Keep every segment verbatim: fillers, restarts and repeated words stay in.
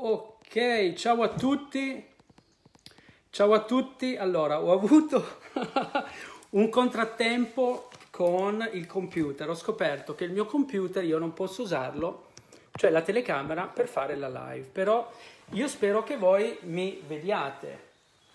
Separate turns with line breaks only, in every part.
Ok, ciao a tutti, ciao a tutti. Allora, ho avuto un contrattempo con il computer. Ho scoperto che il mio computer io non posso usarlo, cioè la telecamera, per fare la live. Però io spero che voi mi vediate.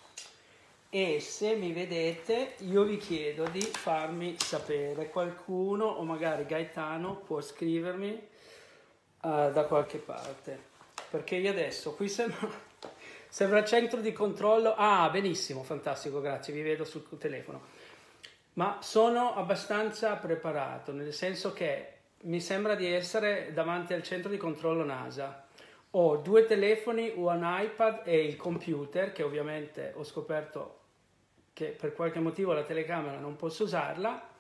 E se mi vedete, io vi chiedo di farmi sapere. Qualcuno, o magari Gaetano, può scrivermi uh, da qualche parte. Perché io adesso, qui sembra, sembra centro di controllo. Ah, benissimo, fantastico, grazie, vi vedo sul telefono. Ma sono abbastanza preparato, nel senso che mi sembra di essere davanti al centro di controllo NASA. Ho due telefoni, un iPad e il computer, che ovviamente ho scoperto che per qualche motivo la telecamera non posso usarla,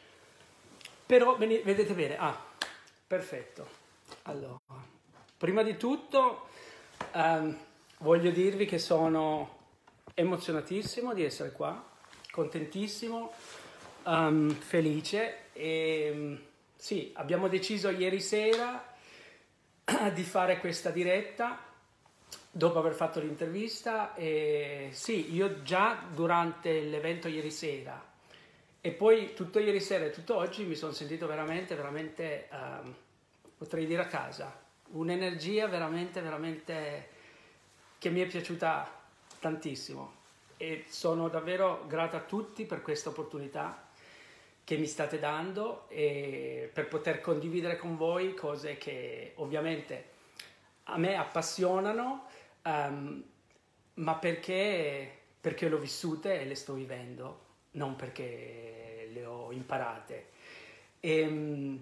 però vedete bene. Ah, perfetto. Allora, prima di tutto um, voglio dirvi che sono emozionatissimo di essere qua, contentissimo, um, felice e um, sì, abbiamo deciso ieri sera di fare questa diretta dopo aver fatto l'intervista. E sì, io già durante l'evento ieri sera e poi tutto ieri sera e tutto oggi mi sono sentito veramente, veramente, um, potrei dire a casa, un'energia veramente, veramente che mi è piaciuta tantissimo e sono davvero grata a tutti per questa opportunità che mi state dando e per poter condividere con voi cose che ovviamente a me appassionano, um, ma perché, perché le ho vissute e le sto vivendo, non perché le ho imparate. E,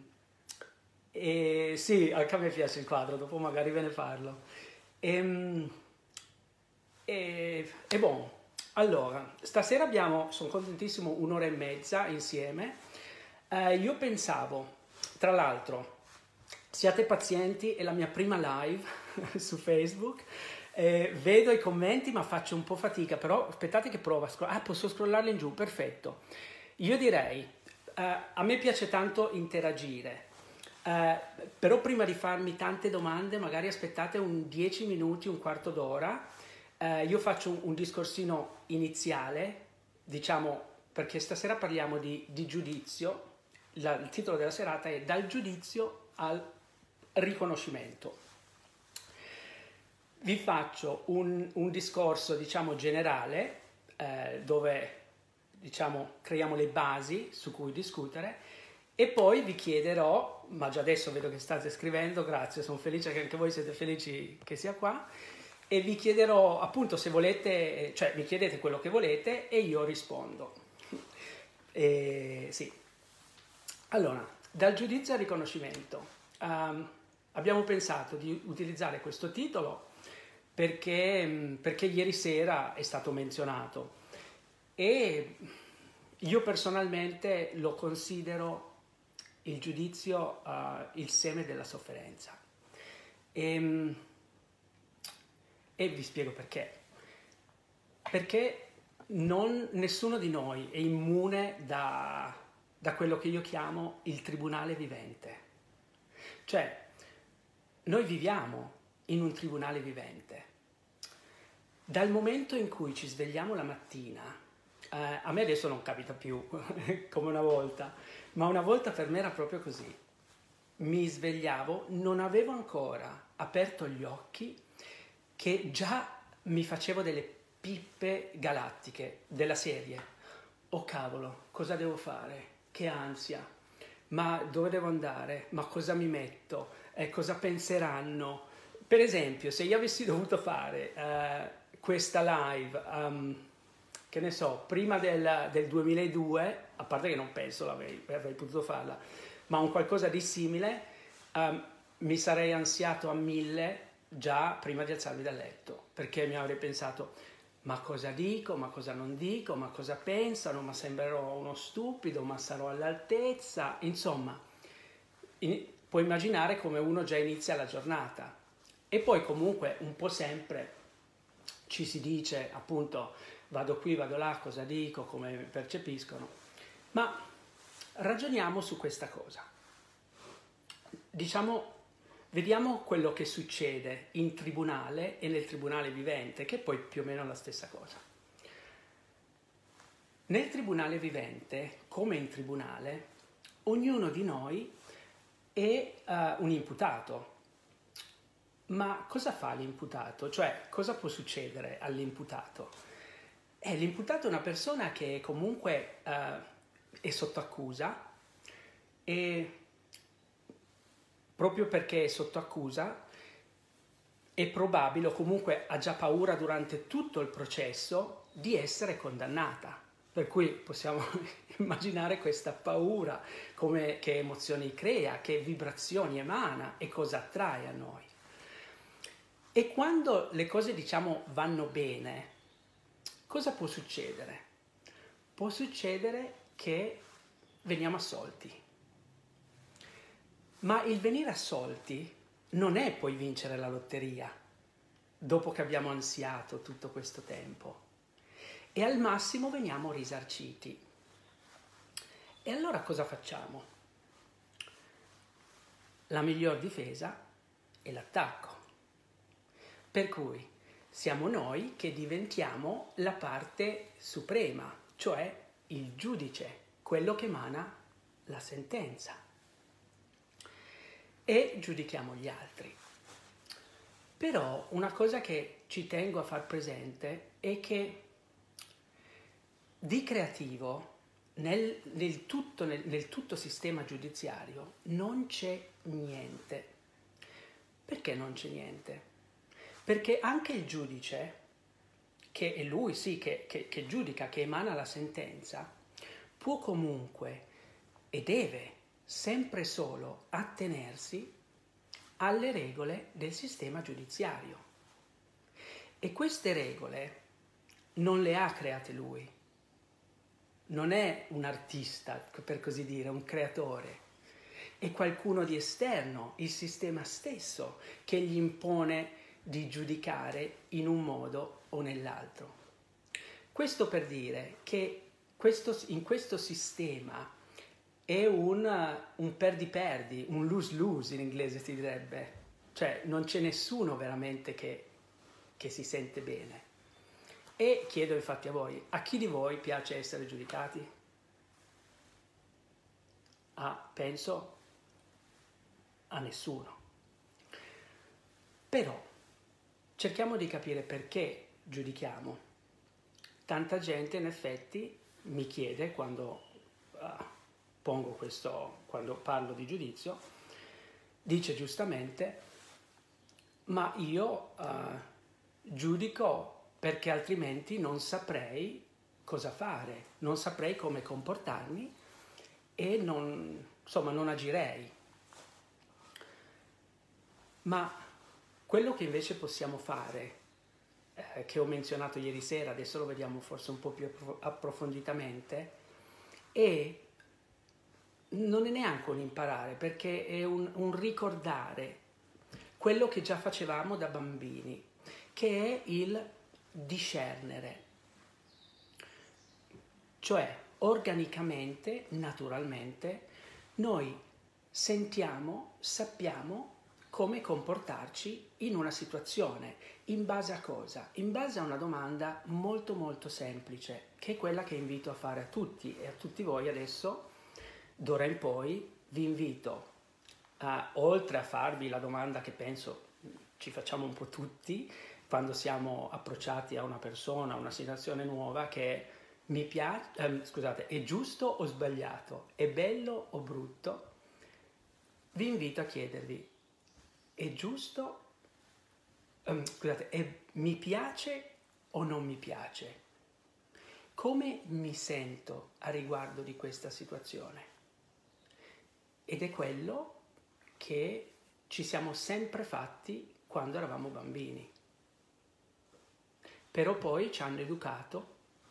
e sì, anche a me piace il quadro, dopo magari ve ne parlo. E, e, e buon. Allora, stasera abbiamo, sono contentissimo, un'ora e mezza insieme. Eh, io pensavo, tra l'altro, siate pazienti, è la mia prima live su Facebook. Eh, vedo i commenti ma faccio un po' fatica, però aspettate che provo a scrollare. Ah, posso scrollarli in giù, perfetto. Io direi, eh, a me piace tanto interagire, eh, però prima di farmi tante domande magari aspettate un dieci minuti, un quarto d'ora. Eh, io faccio un, un discorsino iniziale, diciamo, perché stasera parliamo di, di giudizio. La, il titolo della serata è Dal giudizio al riconoscimento. Vi faccio un, un discorso, diciamo, generale, eh, dove, diciamo, creiamo le basi su cui discutere e poi vi chiederò, ma già adesso vedo che state scrivendo, grazie, sono felice che anche voi siete felici che sia qua, e vi chiederò appunto se volete, cioè mi chiedete quello che volete e io rispondo. E, sì. Allora, dal giudizio al riconoscimento. Um, abbiamo pensato di utilizzare questo titolo perché, perché ieri sera è stato menzionato e io personalmente lo considero il giudizio uh, il seme della sofferenza. E, e vi spiego perché. Perché non, nessuno di noi è immune da, da quello che io chiamo il tribunale vivente. Cioè, noi viviamo in un tribunale vivente. Dal momento in cui ci svegliamo la mattina, eh, a me adesso non capita più come una volta, ma una volta per me era proprio così. Mi svegliavo, non avevo ancora aperto gli occhi, che già mi facevo delle pippe galattiche della serie. Oh cavolo, cosa devo fare? Che ansia! Ma dove devo andare? Ma cosa mi metto? Eh, cosa penseranno? Per esempio, se io avessi dovuto fare uh, questa live, um, che ne so, prima del, del duemiladue, a parte che non penso l'avrei avrei potuto farla, ma un qualcosa di simile, um, mi sarei ansiato a mille già prima di alzarmi dal letto, perché mi avrei pensato, ma cosa dico, ma cosa non dico, ma cosa pensano, ma sembrerò uno stupido, ma sarò all'altezza, insomma, in, puoi immaginare come uno già inizia la giornata. E poi comunque un po' sempre ci si dice, appunto, vado qui, vado là, cosa dico, come mi percepiscono, ma ragioniamo su questa cosa. Diciamo, Vediamo quello che succede in tribunale e nel tribunale vivente, che è poi più o meno la stessa cosa. Nel tribunale vivente, come in tribunale, ognuno di noi è uh, un imputato. Ma cosa fa l'imputato? Cioè, cosa può succedere all'imputato? Eh, l'imputato è una persona che comunque uh, è sotto accusa e proprio perché è sotto accusa è probabile, o comunque ha già paura durante tutto il processo, di essere condannata. Per cui possiamo immaginare questa paura, come, che emozioni crea, che vibrazioni emana e cosa attrae a noi. E quando le cose, diciamo, vanno bene, cosa può succedere? Può succedere che veniamo assolti. Ma il venire assolti non è poi vincere la lotteria, dopo che abbiamo ansiato tutto questo tempo. E al massimo veniamo risarciti. E allora cosa facciamo? La miglior difesa è l'attacco. Per cui siamo noi che diventiamo la parte suprema, cioè il giudice, quello che emana la sentenza. E giudichiamo gli altri. Però una cosa che ci tengo a far presente è che di creativo nel, nel, tutto, nel, nel tutto sistema giudiziario non c'è niente. Perché non c'è niente? Perché anche il giudice, che è lui sì che, che, che giudica, che emana la sentenza, può comunque e deve sempre solo attenersi alle regole del sistema giudiziario. E queste regole non le ha create lui. Non è un artista, per così dire, un creatore. È qualcuno di esterno, il sistema stesso, che gli impone di giudicare in un modo o nell'altro. Questo per dire che questo, in questo sistema è un, un perdi-perdi, un lose-lose in inglese si direbbe. Cioè non c'è nessuno veramente che, che si sente bene. E chiedo infatti a voi, a chi di voi piace essere giudicati? Ah, penso a nessuno. Però cerchiamo di capire perché giudichiamo. Tanta gente in effetti mi chiede quando uh, pongo questo, quando parlo di giudizio, dice giustamente, ma io uh, giudico perché altrimenti non saprei cosa fare, non saprei come comportarmi e non, insomma, non agirei. Ma quello che invece possiamo fare, eh, che ho menzionato ieri sera, adesso lo vediamo forse un po' più approfonditamente, è, non è neanche un imparare, perché è un, un ricordare quello che già facevamo da bambini, che è il discernere. Cioè, organicamente, naturalmente, noi sentiamo, sappiamo come comportarci in una situazione. In base a cosa? In base a una domanda molto molto semplice, che è quella che invito a fare a tutti e a tutti voi adesso, d'ora in poi, vi invito, a, oltre a farvi la domanda che penso ci facciamo un po' tutti, quando siamo approcciati a una persona, a una situazione nuova, che mi piace, eh, scusate, è giusto o sbagliato, è bello o brutto, vi invito a chiedervi, è giusto, um, scusate, è, mi piace o non mi piace? Come mi sento a riguardo di questa situazione? Ed è quello che ci siamo sempre fatti quando eravamo bambini. Però poi ci hanno educato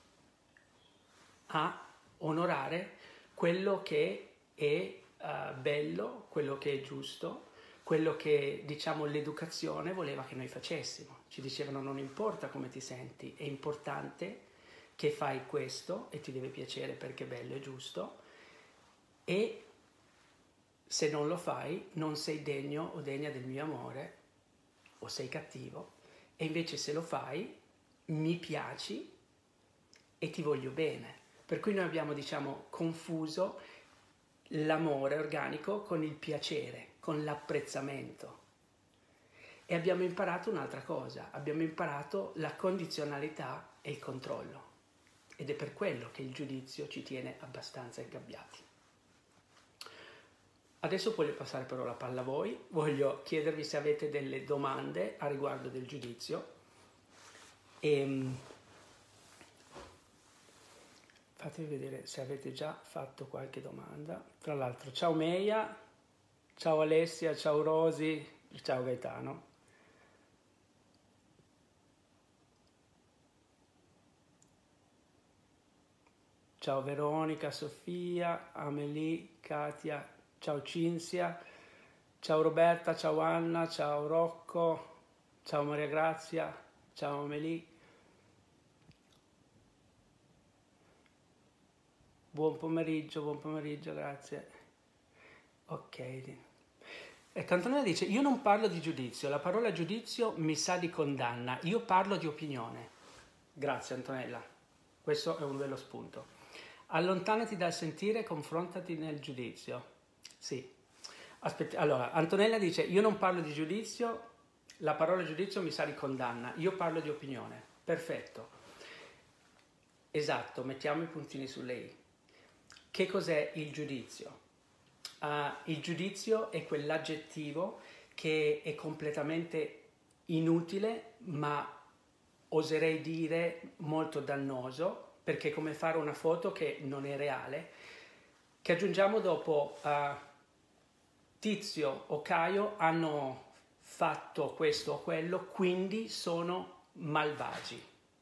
a onorare quello che è uh, bello, quello che è giusto, quello che, diciamo, l'educazione voleva che noi facessimo. Ci dicevano non importa come ti senti, è importante che fai questo e ti deve piacere perché è bello e giusto, e se non lo fai non sei degno o degna del mio amore o sei cattivo, e invece se lo fai mi piaci e ti voglio bene. Per cui noi abbiamo, diciamo, confuso l'amore organico con il piacere, con l'apprezzamento. E abbiamo imparato un'altra cosa, abbiamo imparato la condizionalità e il controllo. Ed è per quello che il giudizio ci tiene abbastanza ingabbiati. Adesso voglio passare però la palla a voi, voglio chiedervi se avete delle domande a riguardo del giudizio. E fatemi vedere se avete già fatto qualche domanda. Tra l'altro, ciao Meia, ciao Alessia, ciao Rosi, ciao Gaetano. Ciao Veronica, Sofia, Amelie, Katia, ciao Cinzia, ciao Roberta, ciao Anna, ciao Rocco, ciao Maria Grazia, ciao Amelie. Buon pomeriggio, buon pomeriggio, grazie. Ok. Ecco, Antonella dice, io non parlo di giudizio, la parola giudizio mi sa di condanna, io parlo di opinione. Grazie Antonella, questo è un bello spunto. Allontanati dal sentire, confrontati nel giudizio. Sì. Aspetti, allora, Antonella dice, io non parlo di giudizio, la parola giudizio mi sa di condanna, io parlo di opinione. Perfetto. Esatto, mettiamo i puntini su lei. Che cos'è il giudizio? Uh, il giudizio è quell'aggettivo che è completamente inutile, ma oserei dire molto dannoso, perché è come fare una foto che non è reale, che aggiungiamo dopo uh, Tizio o Caio hanno fatto questo o quello, quindi sono malvagi.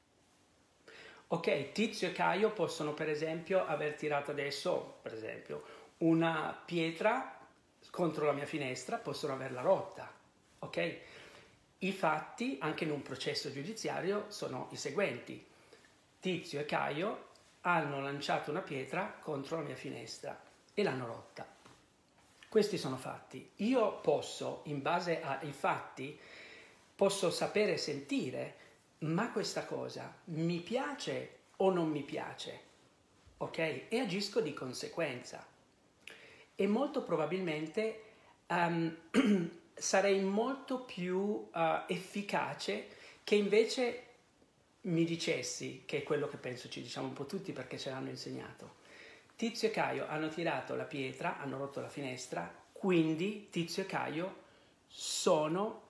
Ok, Tizio e Caio possono per esempio aver tirato adesso, per esempio, una pietra contro la mia finestra, possono averla rotta, ok? I fatti, anche in un processo giudiziario, sono i seguenti. Tizio e Caio hanno lanciato una pietra contro la mia finestra e l'hanno rotta. Questi sono fatti. Io posso, in base ai fatti, posso sapere e sentire, ma questa cosa mi piace o non mi piace, ok? E agisco di conseguenza. E molto probabilmente um, sarei molto più uh, efficace che invece mi dicessi, che è quello che penso ci diciamo un po' tutti perché ce l'hanno insegnato. Tizio e Caio hanno tirato la pietra, hanno rotto la finestra, quindi Tizio e Caio sono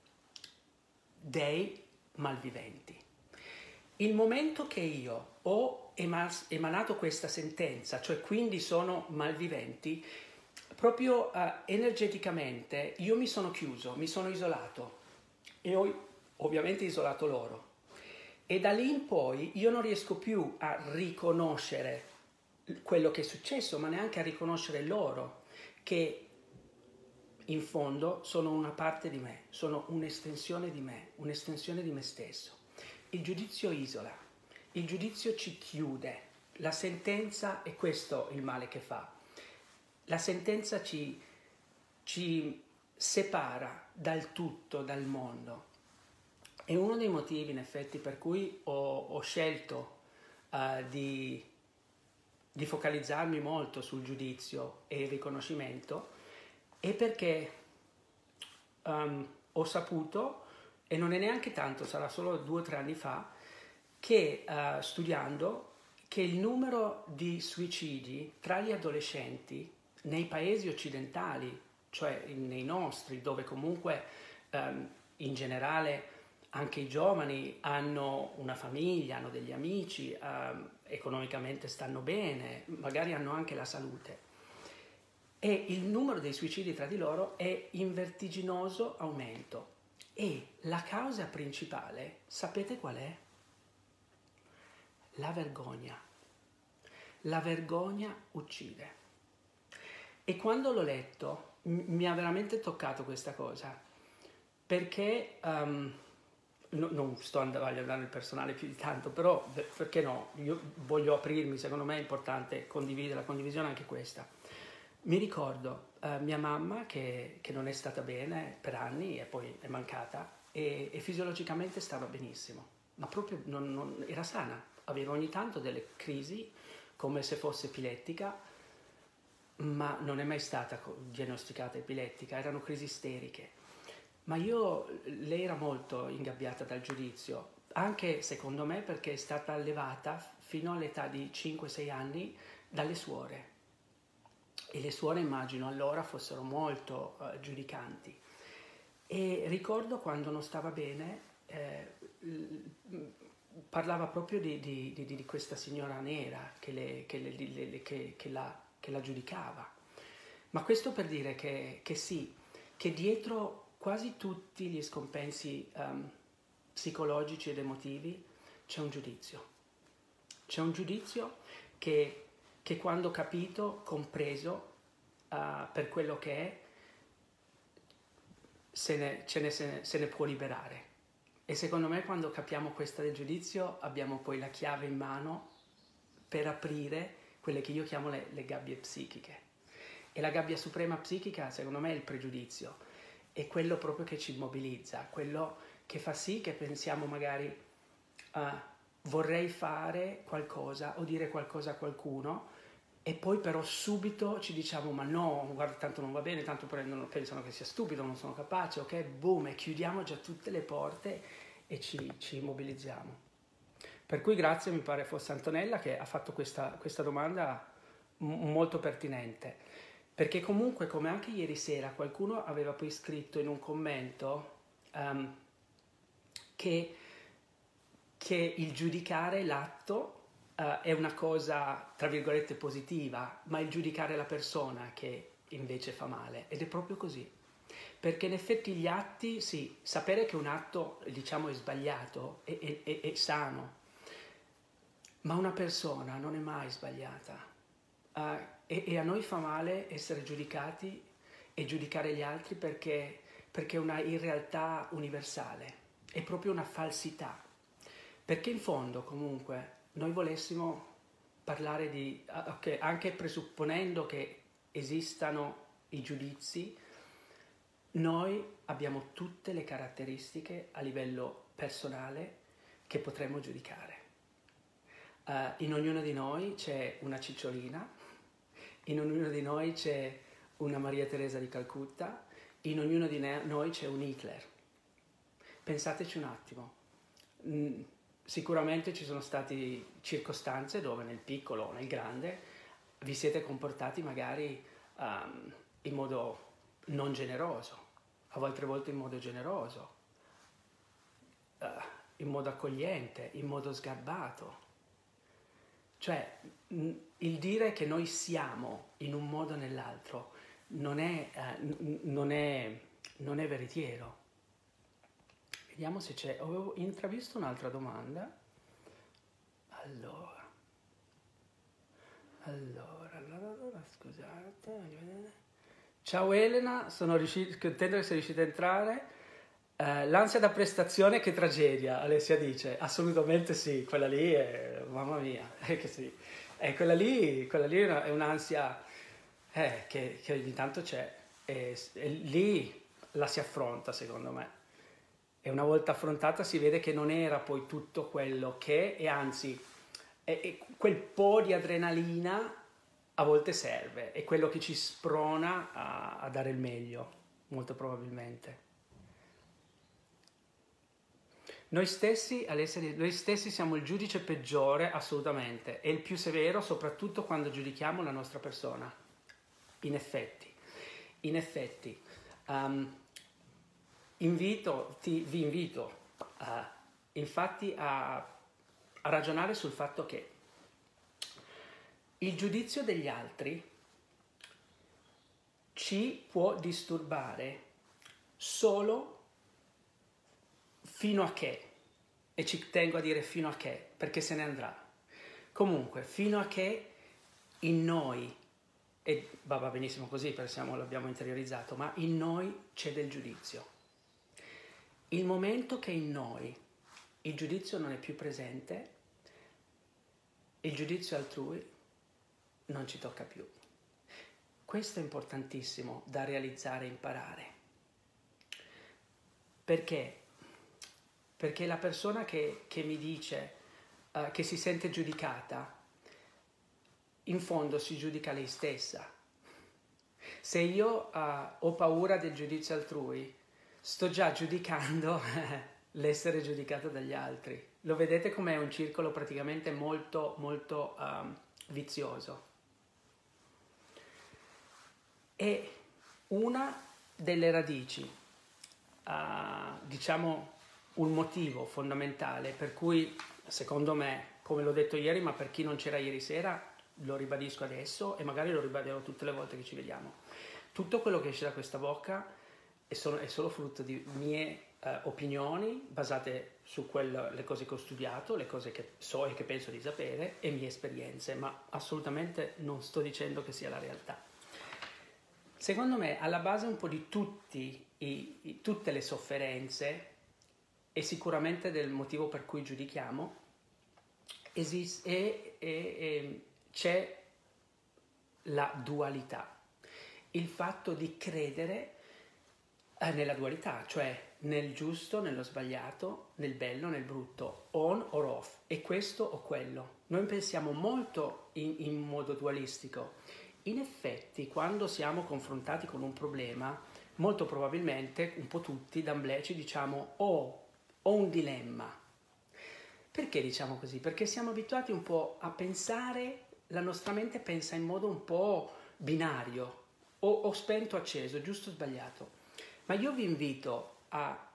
dei malviventi. Il momento che io ho emanato questa sentenza, cioè quindi sono malviventi, proprio uh, energeticamente io mi sono chiuso, mi sono isolato e ho ovviamente isolato loro. E da lì in poi io non riesco più a riconoscere quello che è successo, ma neanche a riconoscere loro, che in fondo sono una parte di me, sono un'estensione di me, un'estensione di me stesso. Il giudizio isola, il giudizio ci chiude, la sentenza è questo il male che fa. La sentenza ci, ci separa dal tutto, dal mondo. È uno dei motivi, in effetti, per cui ho, ho scelto uh, di, di focalizzarmi molto sul giudizio e il riconoscimento, è perché um, ho saputo, e non è neanche tanto, sarà solo due o tre anni fa, che uh, studiando, che il numero di suicidi tra gli adolescenti nei paesi occidentali, cioè nei nostri, dove comunque um, in generale anche i giovani hanno una famiglia, hanno degli amici, eh, economicamente stanno bene, magari hanno anche la salute. E il numero dei suicidi tra di loro è in vertiginoso aumento. E la causa principale, sapete qual è? La vergogna. La vergogna uccide. E quando l'ho letto mi ha veramente toccato questa cosa, perché... Um, No, non sto andando a andare nel personale più di tanto, però perché no? Io voglio aprirmi, secondo me è importante condividere, la condivisione anche questa. Mi ricordo, uh, mia mamma che, che non è stata bene per anni e poi è mancata e, e fisiologicamente stava benissimo, ma proprio non, non, era sana, aveva ogni tanto delle crisi come se fosse epilettica, ma non è mai stata diagnosticata epilettica, erano crisi isteriche. Ma io, lei era molto ingabbiata dal giudizio, anche secondo me perché è stata allevata fino all'età di cinque sei anni dalle suore. E le suore immagino allora fossero molto uh, giudicanti. E ricordo quando non stava bene, eh, parlava proprio di, di, di, di questa signora nera che, le, che, le, le, che, che, la, che la giudicava. Ma questo per dire che, che sì, che dietro quasi tutti gli scompensi um, psicologici ed emotivi c'è un giudizio. C'è un giudizio che, che quando capito, compreso uh, per quello che è, se ne, ce ne, se, ne, se ne può liberare. E secondo me quando capiamo questo del giudizio abbiamo poi la chiave in mano per aprire quelle che io chiamo le, le gabbie psichiche. E la gabbia suprema psichica secondo me è il pregiudizio, è quello proprio che ci immobilizza, quello che fa sì che pensiamo magari uh, vorrei fare qualcosa o dire qualcosa a qualcuno e poi però subito ci diciamo ma no, guarda, tanto non va bene, tanto prendono, pensano che sia stupido, non sono capace, ok, boom, e chiudiamo già tutte le porte e ci, ci immobilizziamo. Per cui grazie, mi pare fosse Antonella che ha fatto questa, questa domanda m- molto pertinente, perché comunque come anche ieri sera qualcuno aveva poi scritto in un commento um, che, che il giudicare l'atto Uh, è una cosa, tra virgolette, positiva, ma il giudicare la persona che invece fa male. Ed è proprio così. Perché in effetti gli atti, sì, sapere che un atto, diciamo, è sbagliato, è, è, è, è sano, ma una persona non è mai sbagliata. Uh, e, e a noi fa male essere giudicati e giudicare gli altri perché, perché è una irrealtà universale, è proprio una falsità. Perché in fondo, comunque, noi volessimo parlare di, okay, anche presupponendo che esistano i giudizi, noi abbiamo tutte le caratteristiche a livello personale che potremmo giudicare. Uh, in ognuno di noi c'è una cicciolina, in ognuno di noi c'è una Maria Teresa di Calcutta, in ognuno di noi c'è un Hitler. Pensateci un attimo. Mm, Sicuramente ci sono state circostanze dove nel piccolo o nel grande vi siete comportati magari um, in modo non generoso, a volte volte in modo generoso, uh, in modo accogliente, in modo sgarbato. Cioè mh, il dire che noi siamo in un modo o nell'altro non è, uh, n- non è, non è veritiero. Vediamo se c'è, avevo intravisto un'altra domanda. Allora, allora, allora, allora, scusate. Ciao Elena, sono riuscito, contento che sei riuscita a entrare. Eh, l'ansia da prestazione, che tragedia, Alessia dice. Assolutamente sì, quella lì è, mamma mia, è che sì. E quella lì, quella lì è, una, è un'ansia eh, che, che ogni tanto c'è. E, e lì la si affronta, secondo me. E una volta affrontata si vede che non era poi tutto quello che, e anzi, è, è quel po' di adrenalina a volte serve, è quello che ci sprona a, a dare il meglio, molto probabilmente. Noi stessi, Alessia, noi stessi siamo il giudice peggiore, assolutamente, e il più severo, soprattutto quando giudichiamo la nostra persona. In effetti, in effetti. Um, Invito, ti, vi invito uh, infatti a, a ragionare sul fatto che il giudizio degli altri ci può disturbare solo fino a che, e ci tengo a dire fino a che, perché se ne andrà. Comunque, fino a che in noi, e va benissimo così perché siamo, l'abbiamo interiorizzato, ma in noi c'è del giudizio. Il momento che in noi il giudizio non è più presente, il giudizio altrui non ci tocca più. questo è importantissimo da realizzare e imparare. Perché? Perché la persona che, che mi dice uh, che si sente giudicata, in fondo si giudica lei stessa. Se io uh, ho paura del giudizio altrui, sto già giudicando l'essere giudicato dagli altri. Lo vedete com'è un circolo praticamente molto, molto um, vizioso. E una delle radici, uh, diciamo un motivo fondamentale per cui, secondo me, come l'ho detto ieri, ma per chi non c'era ieri sera, lo ribadisco adesso e magari lo ribadirò tutte le volte che ci vediamo. Tutto quello che esce da questa bocca è solo, è solo frutto di mie uh, opinioni basate su quelle, le cose che ho studiato, le cose che so e che penso di sapere e mie esperienze, ma assolutamente non sto dicendo che sia la realtà. Secondo me, alla base un po' di tutti i, i, tutte le sofferenze e sicuramente del motivo per cui giudichiamo, esiste, e, e, e, c'è la dualità, il fatto di credere eh, nella dualità, cioè nel giusto, nello sbagliato, nel bello, nel brutto, on or off, e questo o quello. Noi pensiamo molto in, in modo dualistico. In effetti, quando siamo confrontati con un problema, molto probabilmente, un po' tutti, d'amblè ci diciamo oh, ho un dilemma. Perché diciamo così? Perché siamo abituati un po' a pensare, la nostra mente pensa in modo un po' binario, o, o spento o acceso, giusto o sbagliato. Ma io vi invito a,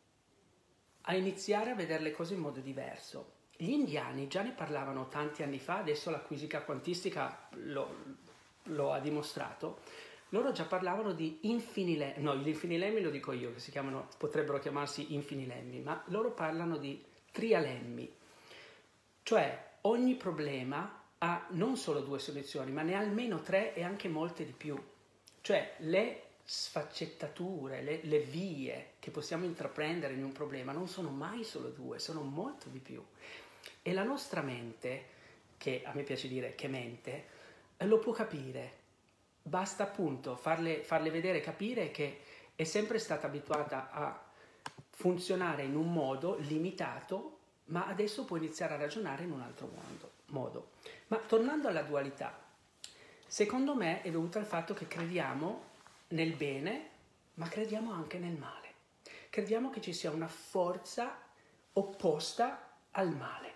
a iniziare a vedere le cose in modo diverso. Gli indiani già ne parlavano tanti anni fa, adesso la fisica quantistica lo, lo ha dimostrato. Loro già parlavano di infinilemmi, no, gli infinilemmi lo dico io, che si chiamano, potrebbero chiamarsi infinilemmi, ma loro parlano di trialemmi, cioè ogni problema ha non solo due soluzioni, ma ne ha almeno tre e anche molte di più. Cioè le sfaccettature, le, le vie che possiamo intraprendere in un problema non sono mai solo due, sono molto di più. E la nostra mente, che a me piace dire che mente, lo può capire. Basta appunto farle, farle vedere, capire che è sempre stata abituata a funzionare in un modo limitato, ma adesso può iniziare a ragionare in un altro modo. modo. Ma tornando alla dualità, secondo me è dovuta al fatto che crediamo nel bene, ma crediamo anche nel male. Crediamo che ci sia una forza opposta al male.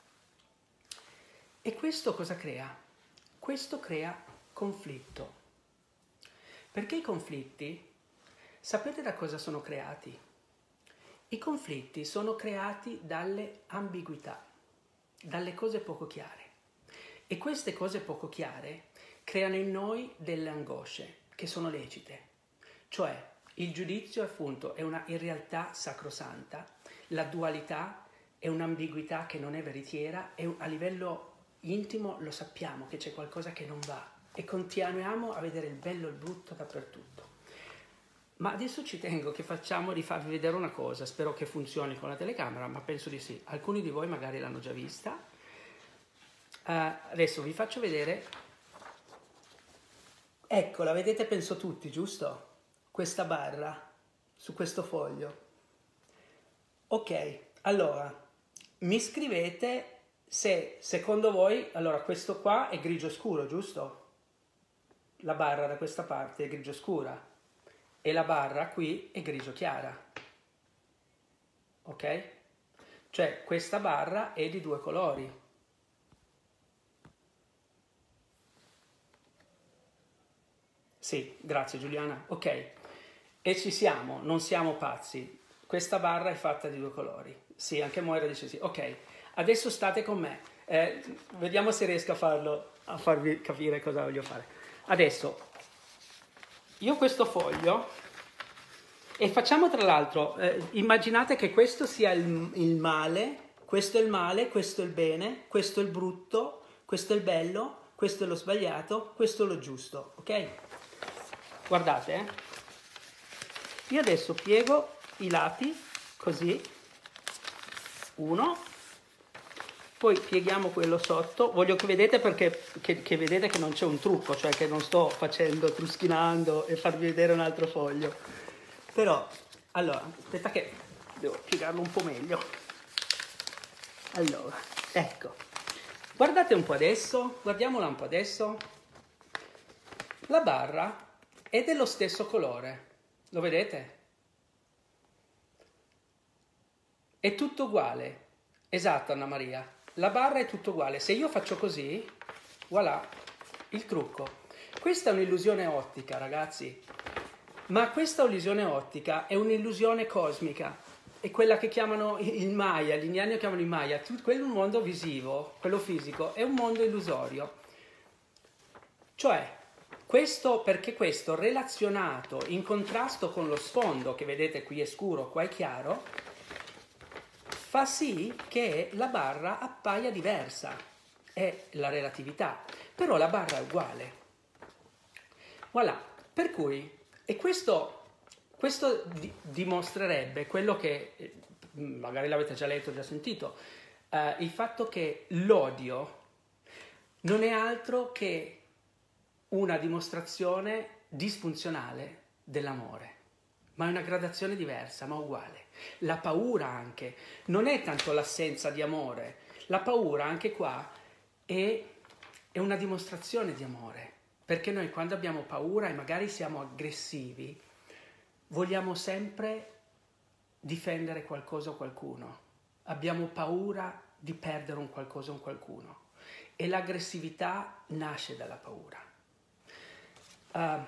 E questo cosa crea? Questo crea conflitto. Perché i conflitti, sapete da cosa sono creati? I conflitti sono creati dalle ambiguità, dalle cose poco chiare. E queste cose poco chiare creano in noi delle angosce che sono lecite. Cioè, il giudizio appunto è una in realtà sacrosanta, la dualità è un'ambiguità che non è veritiera e a livello intimo lo sappiamo che c'è qualcosa che non va e continuiamo a vedere il bello e il brutto dappertutto. Ma adesso ci tengo che facciamo di farvi vedere una cosa, spero che funzioni con la telecamera, ma penso di sì. Alcuni di voi magari l'hanno già vista. Uh, adesso vi faccio vedere, ecco, la vedete penso tutti, giusto? Questa barra su questo foglio. Ok, allora, mi scrivete se secondo voi, allora questo qua è grigio scuro, giusto? La barra da questa parte è grigio scura e la barra qui è grigio chiara. Ok? Cioè questa barra è di due colori. Sì, grazie Giuliana. Ok, e ci siamo, non siamo pazzi. Questa barra è fatta di due colori. Sì, anche Moira dice sì. Ok, adesso state con me. Eh, vediamo se riesco a farlo, a farvi capire cosa voglio fare. Adesso, io questo foglio, e facciamo tra l'altro, eh, immaginate che questo sia il, il male, questo è il male, questo è il bene, questo è il brutto, questo è il bello, questo è lo sbagliato, questo è lo giusto, ok? Guardate, eh. Io adesso piego i lati, così, uno, poi pieghiamo quello sotto. Voglio che vedete perché che, che vedete che non c'è un trucco, cioè che non sto facendo, truschinando e farvi vedere un altro foglio. Però, allora, aspetta che devo piegarlo un po' meglio. Allora, ecco. Guardate un po' adesso, guardiamola un po' adesso. La barra è dello stesso colore, lo vedete? È tutto uguale. Esatto, Anna Maria. La barra è tutto uguale. Se io faccio così, voilà, il trucco. Questa è un'illusione ottica, ragazzi. Ma questa illusione ottica è un'illusione cosmica. È quella che chiamano il Maya, gli indiani chiamano il Maya. Quello mondo visivo, quello fisico, è un mondo illusorio. Cioè, questo, perché questo relazionato in contrasto con lo sfondo, che vedete qui è scuro, qua è chiaro, fa sì che la barra appaia diversa, è la relatività, però la barra è uguale. Voilà, per cui, e questo, questo di, dimostrerebbe quello che, eh, magari l'avete già letto, già sentito, eh, il fatto che l'odio non è altro che una dimostrazione disfunzionale dell'amore. Ma è una gradazione diversa, ma uguale. La paura anche, non è tanto l'assenza di amore, la paura anche qua è, è una dimostrazione di amore, perché noi quando abbiamo paura e magari siamo aggressivi, vogliamo sempre difendere qualcosa o qualcuno, abbiamo paura di perdere un qualcosa o un qualcuno e l'aggressività nasce dalla paura. Uh,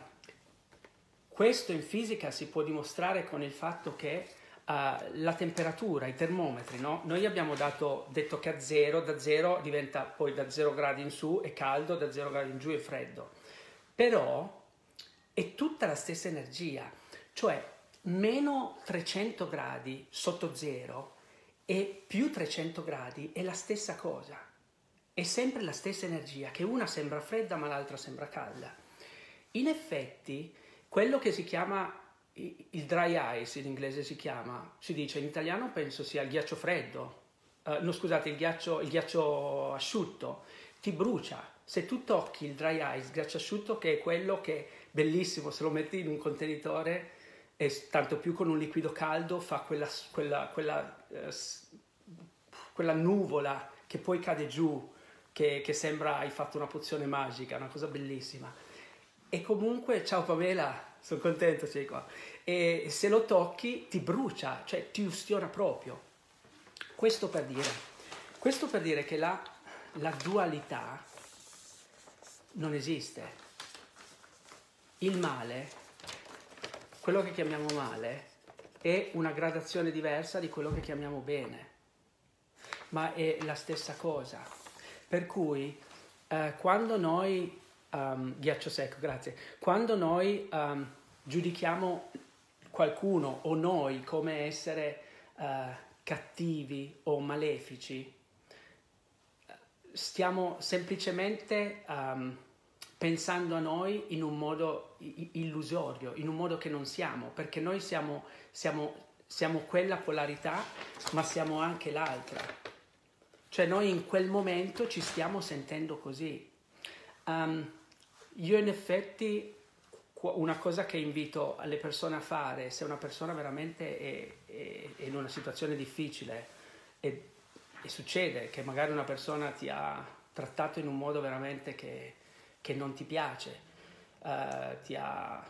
Questo in fisica si può dimostrare con il fatto che uh, la temperatura, i termometri, no? Noi abbiamo dato, detto che a zero, da zero diventa poi da zero gradi in su è caldo, da zero gradi in giù è freddo. Però è tutta la stessa energia, cioè meno trecento gradi sotto zero e più trecento gradi è la stessa cosa. È sempre la stessa energia, che una sembra fredda ma l'altra sembra calda. In effetti, quello che si chiama il dry ice, in inglese si chiama, si dice in italiano penso sia il ghiaccio freddo, uh, no scusate, il ghiaccio, il ghiaccio asciutto, ti brucia. Se tu tocchi il dry ice, il ghiaccio asciutto, che è quello che è bellissimo, se lo metti in un contenitore, e tanto più con un liquido caldo, fa quella, quella, quella, uh, quella nuvola che poi cade giù, che, che sembra hai fatto una pozione magica, una cosa bellissima. E comunque, ciao Pamela, sono contento, sei qua. E se lo tocchi ti brucia, cioè ti ustiona proprio. Questo per dire, questo per dire che la, la dualità non esiste. Il male, quello che chiamiamo male, è una gradazione diversa di quello che chiamiamo bene, ma è la stessa cosa. Per cui eh, quando noi Um, ghiaccio secco, grazie. Quando noi um, giudichiamo qualcuno o noi come essere uh, cattivi o malefici, stiamo semplicemente um, pensando a noi in un modo illusorio, in un modo che non siamo, perché noi siamo, siamo, siamo quella polarità, ma siamo anche l'altra. Cioè noi in quel momento ci stiamo sentendo così. Um, io in effetti una cosa che invito alle persone a fare, se una persona veramente è, è, è in una situazione difficile e, e succede che magari una persona ti ha trattato in un modo veramente che, che non ti piace, uh, ti ha,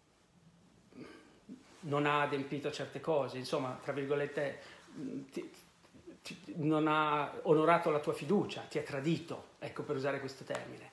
non ha adempiito a certe cose, insomma, tra virgolette, ti, ti, non ha onorato la tua fiducia, ti ha tradito, ecco, per usare questo termine.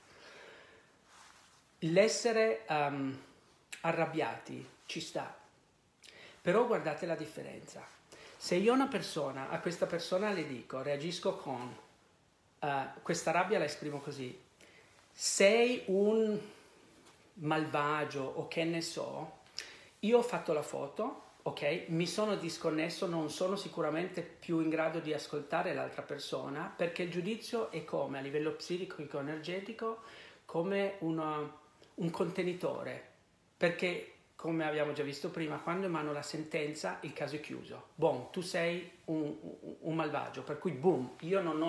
L'essere um, arrabbiati ci sta, però guardate la differenza. Se io a una persona, a questa persona le dico, reagisco con uh, questa rabbia la esprimo così: sei un malvagio o che ne so, io ho fatto la foto, ok? Mi sono disconnesso, non sono sicuramente più in grado di ascoltare l'altra persona, perché il giudizio è come a livello psichico-energetico, come una un contenitore, perché come abbiamo già visto prima, quando emano la sentenza il caso è chiuso. Boom, tu sei un, un malvagio, per cui boom, io non ho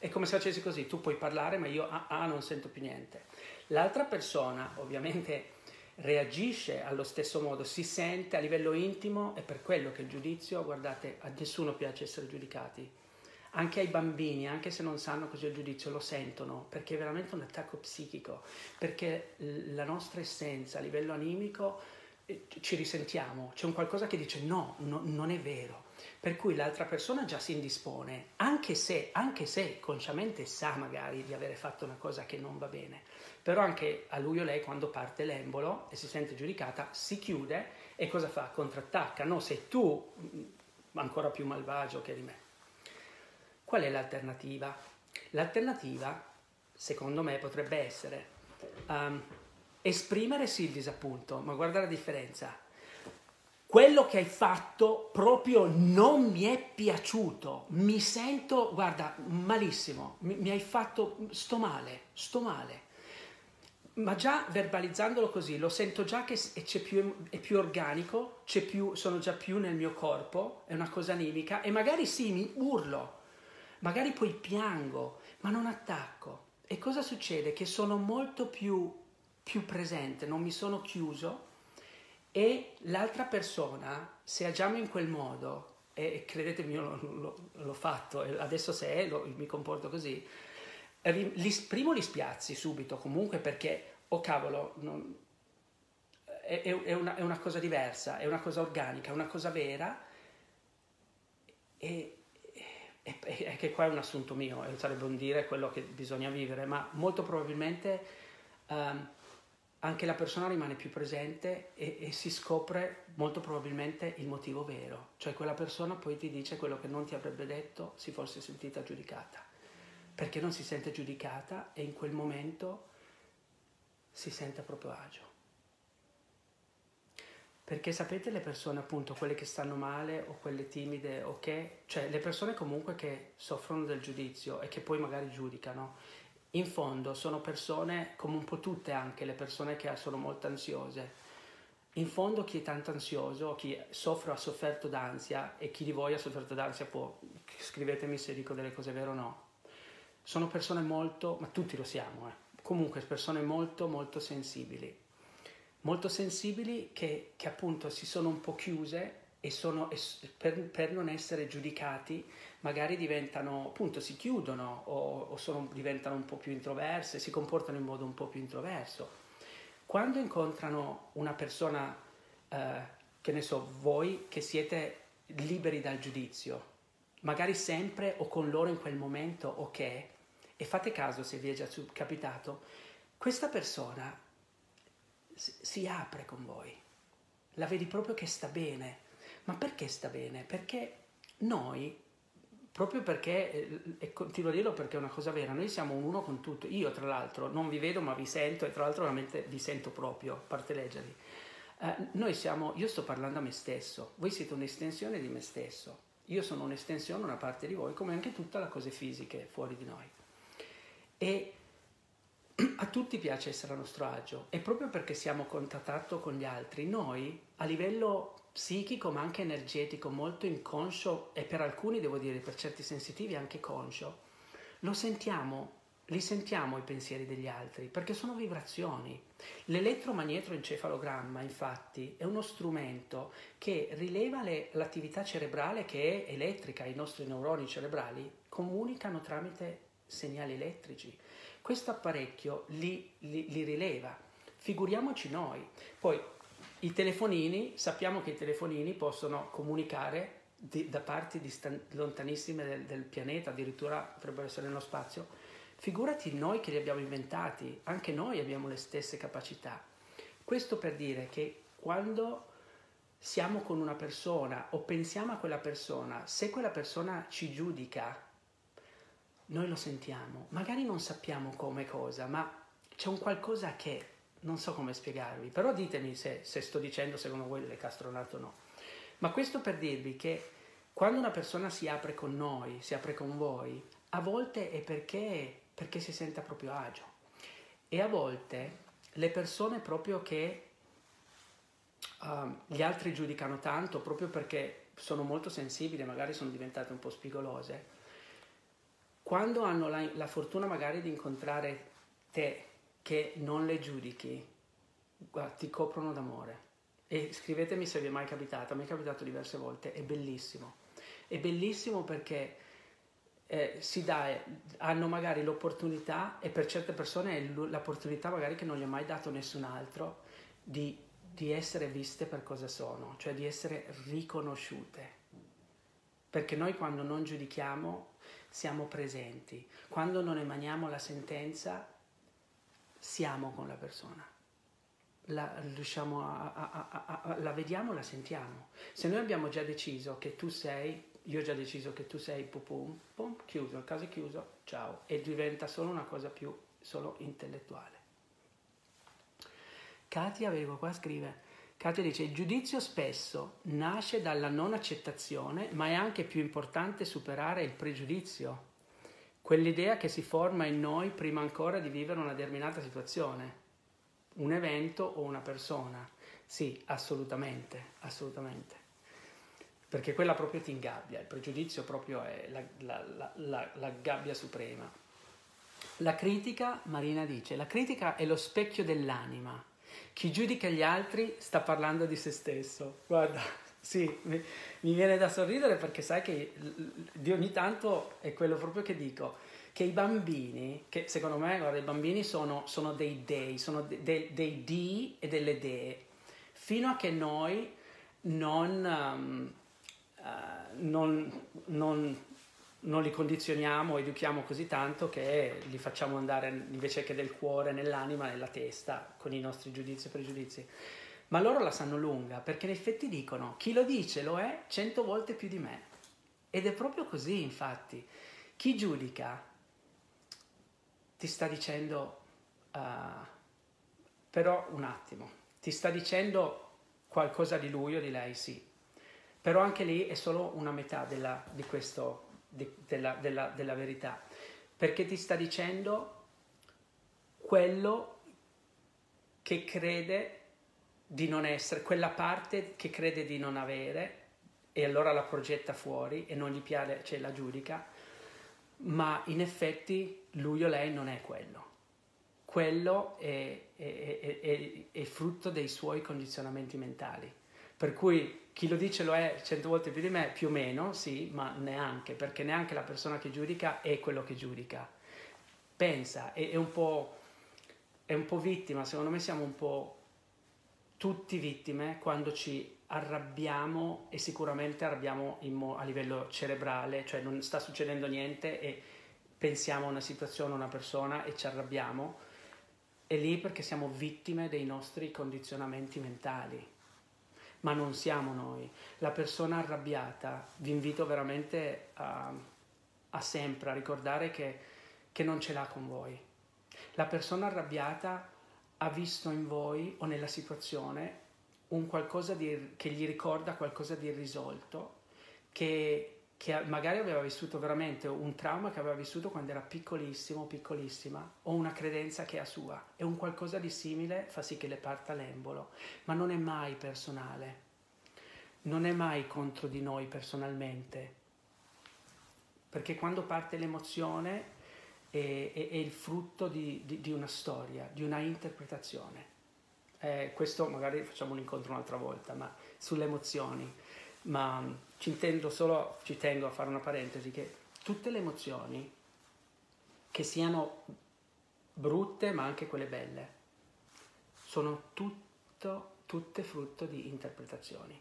è come se facessi così, tu puoi parlare ma io ah, ah, non sento più niente. L'altra persona ovviamente reagisce allo stesso modo, si sente a livello intimo, è per quello che il giudizio, guardate, a nessuno piace essere giudicati, anche ai bambini, anche se non sanno cos'è il giudizio, lo sentono, perché è veramente un attacco psichico, perché la nostra essenza a livello animico eh, ci risentiamo, c'è un qualcosa che dice no, no, non è vero, per cui l'altra persona già si indispone, anche se, anche se consciamente sa magari di avere fatto una cosa che non va bene, però anche a lui o lei quando parte l'embolo e si sente giudicata si chiude e cosa fa? Contrattacca, no, sei tu ancora più malvagio che di me. Qual è l'alternativa? L'alternativa, secondo me, potrebbe essere um, esprimere sì il disappunto, ma guarda la differenza. Quello che hai fatto proprio non mi è piaciuto, mi sento, guarda, malissimo, mi, mi hai fatto, sto male, sto male. Ma già verbalizzandolo così, lo sento già che c'è più, è più organico, c'è più, sono già più nel mio corpo, è una cosa animica, e magari sì, mi urlo, magari poi piango, ma non attacco. E cosa succede? Che sono molto più, più presente, non mi sono chiuso, e l'altra persona, se agiamo in quel modo, e credetemi io l'ho fatto, e adesso se è, lo, mi comporto così, li, primo li spiazzi subito comunque perché, oh cavolo, non, è, è, una, è una cosa diversa, è una cosa organica, è una cosa vera, e E, e che qua è un assunto mio, e sarebbe un dire quello che bisogna vivere, ma molto probabilmente um, anche la persona rimane più presente e, e si scopre molto probabilmente il motivo vero, cioè quella persona poi ti dice quello che non ti avrebbe detto se fosse sentita giudicata, perché non si sente giudicata e in quel momento si sente a proprio agio. Perché sapete le persone appunto, quelle che stanno male o quelle timide o che, cioè le persone comunque che soffrono del giudizio e che poi magari giudicano, in fondo sono persone, come un po' tutte anche le persone che sono molto ansiose, in fondo chi è tanto ansioso, chi soffre o ha sofferto d'ansia, e chi di voi ha sofferto d'ansia può, scrivetemi se dico delle cose vere o no, sono persone molto, ma tutti lo siamo, eh, comunque persone molto molto sensibili. molto sensibili che, che appunto si sono un po' chiuse e sono, e per, per non essere giudicati magari diventano, appunto si chiudono o, o sono, diventano un po' più introverse, si comportano in modo un po' più introverso. Quando incontrano una persona, eh, che ne so, voi che siete liberi dal giudizio, magari sempre o con loro in quel momento o che, e fate caso se vi è già capitato, questa persona si apre con voi, la vedi proprio che sta bene. Ma perché sta bene? Perché noi, proprio perché, e continuo a dirlo perché è una cosa vera, noi siamo un uno con tutto. Io tra l'altro non vi vedo ma vi sento, e tra l'altro veramente vi sento proprio, a parte leggerli. Eh, noi siamo, io sto parlando a me stesso, voi siete un'estensione di me stesso, io sono un'estensione, una parte di voi, come anche tutte le cose fisiche fuori di noi. E a tutti piace essere a nostro agio, e proprio perché siamo a contatto con gli altri, noi a livello psichico ma anche energetico, molto inconscio, e per alcuni devo dire, per certi sensitivi anche conscio, lo sentiamo, li sentiamo i pensieri degli altri, perché sono vibrazioni. L'elettromagnetoencefalogramma infatti è uno strumento che rileva le, l'attività cerebrale che è elettrica, i nostri neuroni cerebrali comunicano tramite segnali elettrici. Questo apparecchio li, li, li rileva, figuriamoci noi. Poi i telefonini, sappiamo che i telefonini possono comunicare di, da parti distan- lontanissime del, del pianeta, addirittura potrebbero essere nello spazio. Figurati noi che li abbiamo inventati, anche noi abbiamo le stesse capacità. Questo per dire che quando siamo con una persona o pensiamo a quella persona, se quella persona ci giudica, noi lo sentiamo, magari non sappiamo come cosa, ma c'è un qualcosa che, non so come spiegarvi, però ditemi se, se sto dicendo secondo voi delle castronate o no. Ma questo per dirvi che quando una persona si apre con noi, si apre con voi, a volte è perché, perché si sente a proprio agio. E a volte le persone proprio che uh, gli altri giudicano tanto, proprio perché sono molto sensibili, magari sono diventate un po' spigolose, quando hanno la, la fortuna magari di incontrare te che non le giudichi, guarda, ti coprono d'amore. E scrivetemi se vi è mai capitato, a me è capitato diverse volte, è bellissimo. È bellissimo perché eh, si dà, hanno magari l'opportunità, e per certe persone è l'opportunità magari che non gli ha mai dato nessun altro, di, di essere viste per cosa sono, cioè di essere riconosciute. Perché noi quando non giudichiamo siamo presenti, quando non emaniamo la sentenza siamo con la persona, la, riusciamo a, a, a, a, la vediamo, la sentiamo. Se noi abbiamo già deciso che tu sei, io ho già deciso che tu sei, pum, pum, chiuso, il caso è chiuso, ciao, e diventa solo una cosa più solo intellettuale. Katia, avevo qua, scrive, Katia dice, il giudizio spesso nasce dalla non accettazione, ma è anche più importante superare il pregiudizio, quell'idea che si forma in noi prima ancora di vivere una determinata situazione, un evento o una persona. Sì, assolutamente, assolutamente. Perché quella proprio ti ingabbia, il pregiudizio proprio è la, la, la, la, la gabbia suprema. La critica, Marina dice, la critica è lo specchio dell'anima. Chi giudica gli altri sta parlando di se stesso. Guarda, sì, mi, mi viene da sorridere perché sai che di ogni tanto è quello proprio che dico, che i bambini, che secondo me, guarda, i bambini sono, sono dei dei, sono de, de, dei dii e delle dee, fino a che noi non, um, uh, non, non, non li condizioniamo, educhiamo così tanto che li facciamo andare invece che del cuore, nell'anima, nella testa, con i nostri giudizi e pregiudizi. Ma loro la sanno lunga, perché in effetti dicono, chi lo dice lo è cento volte più di me. Ed è proprio così, infatti. Chi giudica ti sta dicendo, uh, però un attimo, ti sta dicendo qualcosa di lui o di lei, sì. Però anche lì è solo una metà della, di questo... Di, della, della, della verità, perché ti sta dicendo quello che crede di non essere, quella parte che crede di non avere, e allora la progetta fuori e non gli piace, cioè la giudica, ma in effetti lui o lei non è quello. Quello è, è, è, è, è frutto dei suoi condizionamenti mentali. Per cui chi lo dice lo è cento volte più di me, più o meno, sì, ma neanche, perché neanche la persona che giudica è quello che giudica. Pensa, è, è, un po', è un po' vittima, secondo me siamo un po' tutti vittime quando ci arrabbiamo, e sicuramente arrabbiamo in mo- a livello cerebrale, cioè non sta succedendo niente e pensiamo a una situazione, a una persona e ci arrabbiamo, è lì perché siamo vittime dei nostri condizionamenti mentali. Ma non siamo noi. La persona arrabbiata, vi invito veramente a, a sempre a ricordare che, che non ce l'ha con voi. La persona arrabbiata ha visto in voi o nella situazione un qualcosa di, che gli ricorda qualcosa di irrisolto, che, che magari aveva vissuto veramente un trauma che aveva vissuto quando era piccolissimo, piccolissima, o una credenza che è sua, e un qualcosa di simile fa sì che le parta l'embolo, ma non è mai personale, non è mai contro di noi personalmente, perché quando parte l'emozione è, è, è il frutto di, di, di una storia, di una interpretazione. Eh, questo magari facciamo un incontro un'altra volta, ma sulle emozioni. Ma ci intendo solo, ci tengo a fare una parentesi, che tutte le emozioni, che siano brutte ma anche quelle belle, sono tutto, tutte frutto di interpretazioni.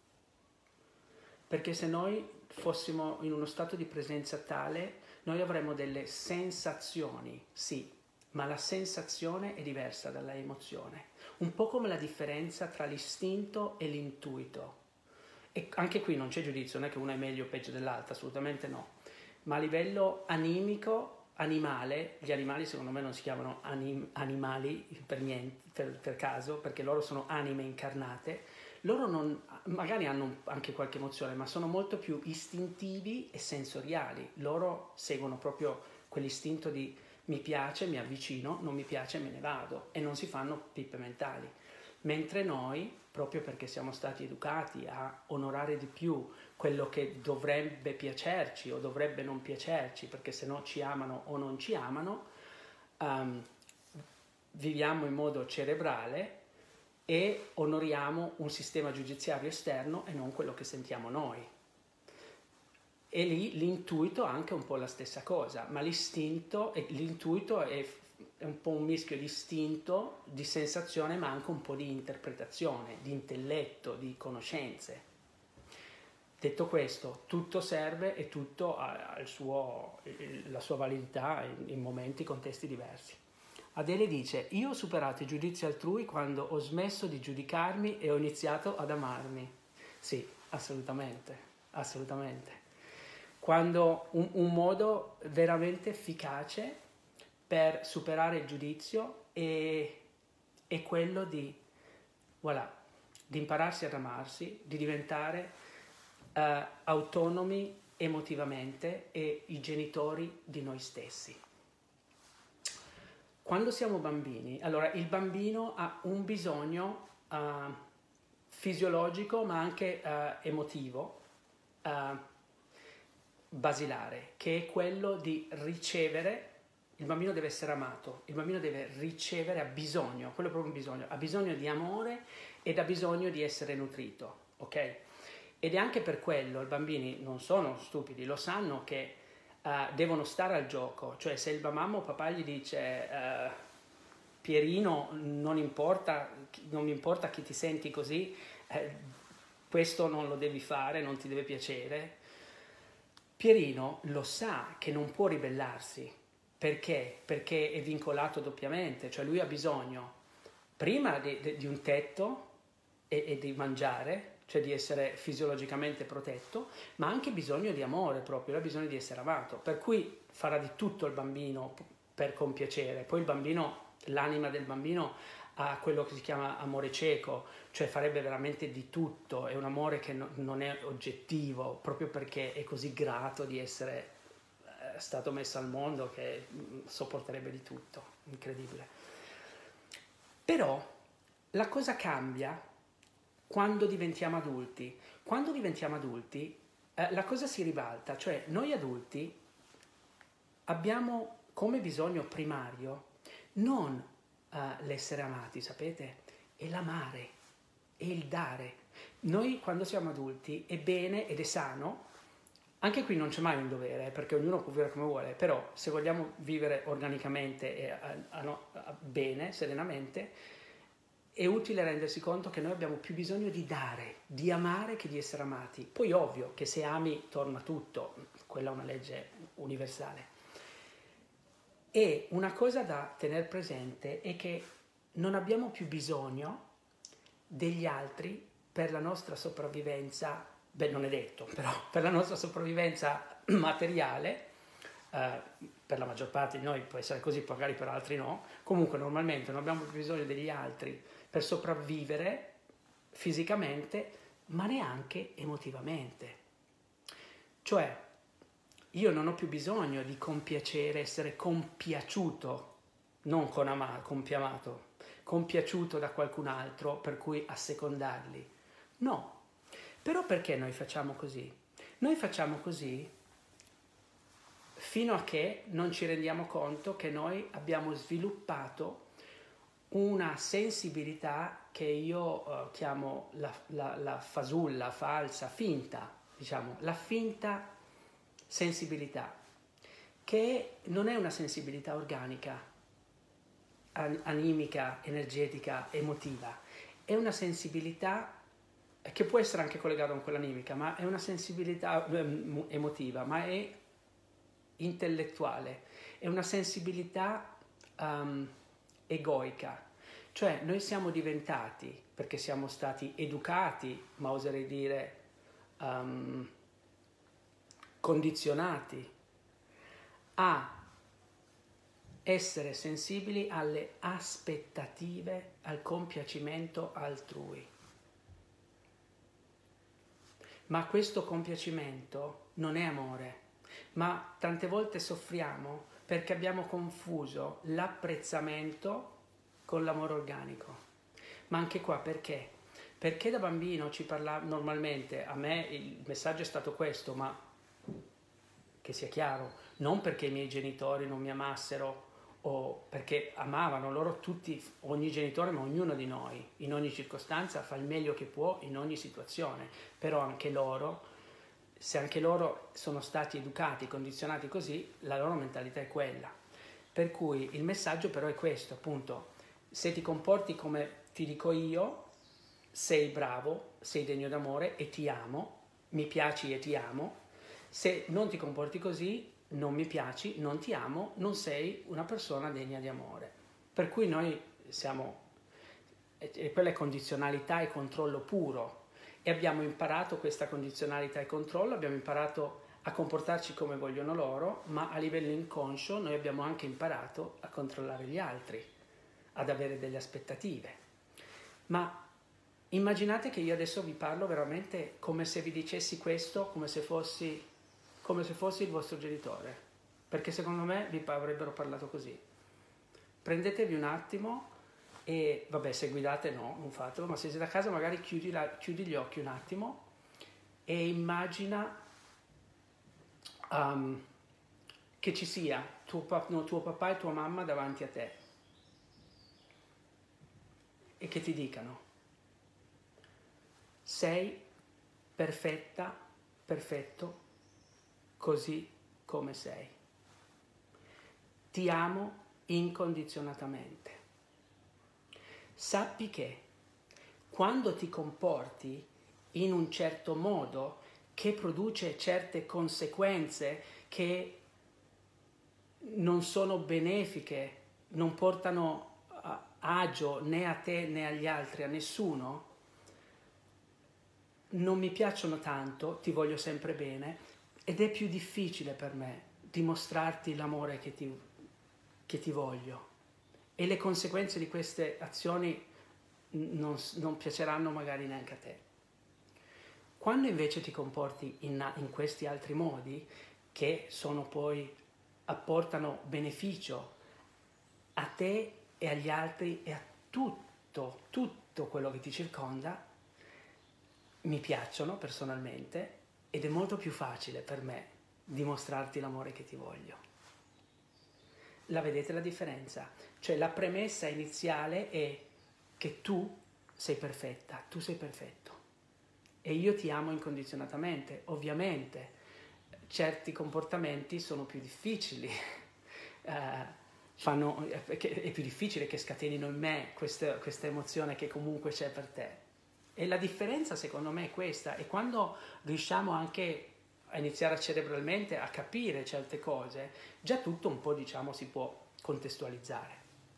Perché se noi fossimo in uno stato di presenza tale, noi avremmo delle sensazioni, sì, ma la sensazione è diversa dalla emozione. Un po' come la differenza tra l'istinto e l'intuito. E anche qui non c'è giudizio, non è che una è meglio o peggio dell'altra, assolutamente no. Ma a livello animico, animale, gli animali secondo me non si chiamano anim, animali per niente, per, per caso, perché loro sono anime incarnate, loro non, magari hanno anche qualche emozione, ma sono molto più istintivi e sensoriali. Loro seguono proprio quell'istinto di mi piace, mi avvicino, non mi piace, me ne vado, e non si fanno pippe mentali. Mentre noi proprio perché siamo stati educati a onorare di più quello che dovrebbe piacerci o dovrebbe non piacerci, perché se no ci amano o non ci amano, um, viviamo in modo cerebrale e onoriamo un sistema giudiziario esterno e non quello che sentiamo noi. E lì l'intuito è anche un po' la stessa cosa, ma l'istinto, l'intuito è, è un po' un mischio di istinto, di sensazione, ma anche un po' di interpretazione, di intelletto, di conoscenze. Detto questo, tutto serve e tutto ha il suo, la sua validità in, in momenti, contesti diversi. Adele dice: io ho superato i giudizi altrui quando ho smesso di giudicarmi e ho iniziato ad amarmi. Sì, assolutamente, assolutamente. Quando un, un modo veramente efficace per superare il giudizio è, è quello di, voilà, di impararsi ad amarsi, di diventare uh, autonomi emotivamente e i genitori di noi stessi. Quando siamo bambini, allora il bambino ha un bisogno uh, fisiologico ma anche uh, emotivo, uh, basilare, che è quello di ricevere. Il bambino deve essere amato, il bambino deve ricevere, ha bisogno, quello è proprio un bisogno, ha bisogno di amore ed ha bisogno di essere nutrito, ok? Ed è anche per quello, i bambini non sono stupidi, lo sanno che uh, devono stare al gioco, cioè se il mamma o papà gli dice uh, Pierino, non importa, non mi importa chi ti senti così, eh, questo non lo devi fare, non ti deve piacere, Pierino lo sa che non può ribellarsi. Perché? Perché è vincolato doppiamente, cioè lui ha bisogno prima di, di, di un tetto e, e di mangiare, cioè di essere fisiologicamente protetto, ma ha anche bisogno di amore proprio, ha bisogno di essere amato, per cui farà di tutto il bambino per compiacere. Poi il bambino, l'anima del bambino ha quello che si chiama amore cieco, cioè farebbe veramente di tutto, è un amore che no, non è oggettivo, proprio perché è così grato di essere stato messo al mondo che sopporterebbe di tutto, incredibile. Però la cosa cambia quando diventiamo adulti. Quando diventiamo adulti eh, la cosa si ribalta, cioè noi adulti abbiamo come bisogno primario non uh, l'essere amati, sapete? È l'amare, è il dare. Noi quando siamo adulti è bene ed è sano. Anche qui non c'è mai un dovere, perché ognuno può vivere come vuole, però se vogliamo vivere organicamente e a, a, no, a bene, serenamente, è utile rendersi conto che noi abbiamo più bisogno di dare, di amare che di essere amati. Poi ovvio che se ami torna tutto, quella è una legge universale. E una cosa da tenere presente è che non abbiamo più bisogno degli altri per la nostra sopravvivenza. Beh, non è detto, però per la nostra sopravvivenza materiale, eh, per la maggior parte di noi può essere così, magari per altri no, comunque normalmente non abbiamo bisogno degli altri per sopravvivere fisicamente, ma neanche emotivamente. Cioè, io non ho più bisogno di compiacere, essere compiaciuto, non con ama- compiamato, compiaciuto da qualcun altro per cui assecondarli. No. Però perché noi facciamo così? Noi facciamo così fino a che non ci rendiamo conto che noi abbiamo sviluppato una sensibilità che io uh, chiamo la, la, la fasulla, falsa, finta, diciamo, la finta sensibilità, che non è una sensibilità organica, animica, energetica, emotiva, è una sensibilità che può essere anche collegata con quella animica, ma è una sensibilità um, emotiva, ma è intellettuale, è una sensibilità um, egoica. Cioè noi siamo diventati, perché siamo stati educati, ma oserei dire um, condizionati, a essere sensibili alle aspettative, al compiacimento altrui. Ma questo compiacimento non è amore, ma tante volte soffriamo perché abbiamo confuso l'apprezzamento con l'amore organico. Ma anche qua perché? perché da bambino ci parlava normalmente, a me il messaggio è stato questo, ma che sia chiaro, non perché i miei genitori non mi amassero o perché amavano loro tutti, ogni genitore, ma ognuno di noi, in ogni circostanza fa il meglio che può in ogni situazione, però anche loro, se anche loro sono stati educati, condizionati così, la loro mentalità è quella. Per cui il messaggio però è questo, appunto, se ti comporti come ti dico io, sei bravo, sei degno d'amore e ti amo, mi piaci e ti amo. Se non ti comporti così, non mi piaci, non ti amo, non sei una persona degna di amore. Per cui noi siamo, e quella è condizionalità e controllo puro, e abbiamo imparato questa condizionalità e controllo, abbiamo imparato a comportarci come vogliono loro, ma a livello inconscio noi abbiamo anche imparato a controllare gli altri, ad avere delle aspettative. Ma immaginate che io adesso vi parlo veramente come se vi dicessi questo, come se fossi, come se fossi il vostro genitore, perché secondo me vi avrebbero parlato così. Prendetevi un attimo e, vabbè, se guidate no, non fatelo, ma se siete a casa magari chiudi, la, chiudi gli occhi un attimo e immagina um, che ci sia tuo, no, tuo papà e tua mamma davanti a te e che ti dicano: sei perfetta, perfetto, così come sei. Ti amo incondizionatamente. Sappi che quando ti comporti in un certo modo che produce certe conseguenze che non sono benefiche, non portano agio né a te né agli altri, a nessuno, non mi piacciono tanto, ti voglio sempre bene ed è più difficile per me dimostrarti l'amore che ti, che ti voglio, e le conseguenze di queste azioni non, non piaceranno magari neanche a te. Quando invece ti comporti in, in questi altri modi, che sono poi, apportano beneficio a te e agli altri e a tutto, tutto quello che ti circonda, mi piacciono personalmente ed è molto più facile per me dimostrarti l'amore che ti voglio. La vedete la differenza? Cioè la premessa iniziale è che tu sei perfetta, tu sei perfetto e io ti amo incondizionatamente. Ovviamente certi comportamenti sono più difficili, uh, fanno, è più difficile che scatenino in me questa, questa emozione che comunque c'è per te. E la differenza secondo me è questa, e quando riusciamo anche a iniziare cerebralmente a capire certe cose, già tutto un po', diciamo, si può contestualizzare.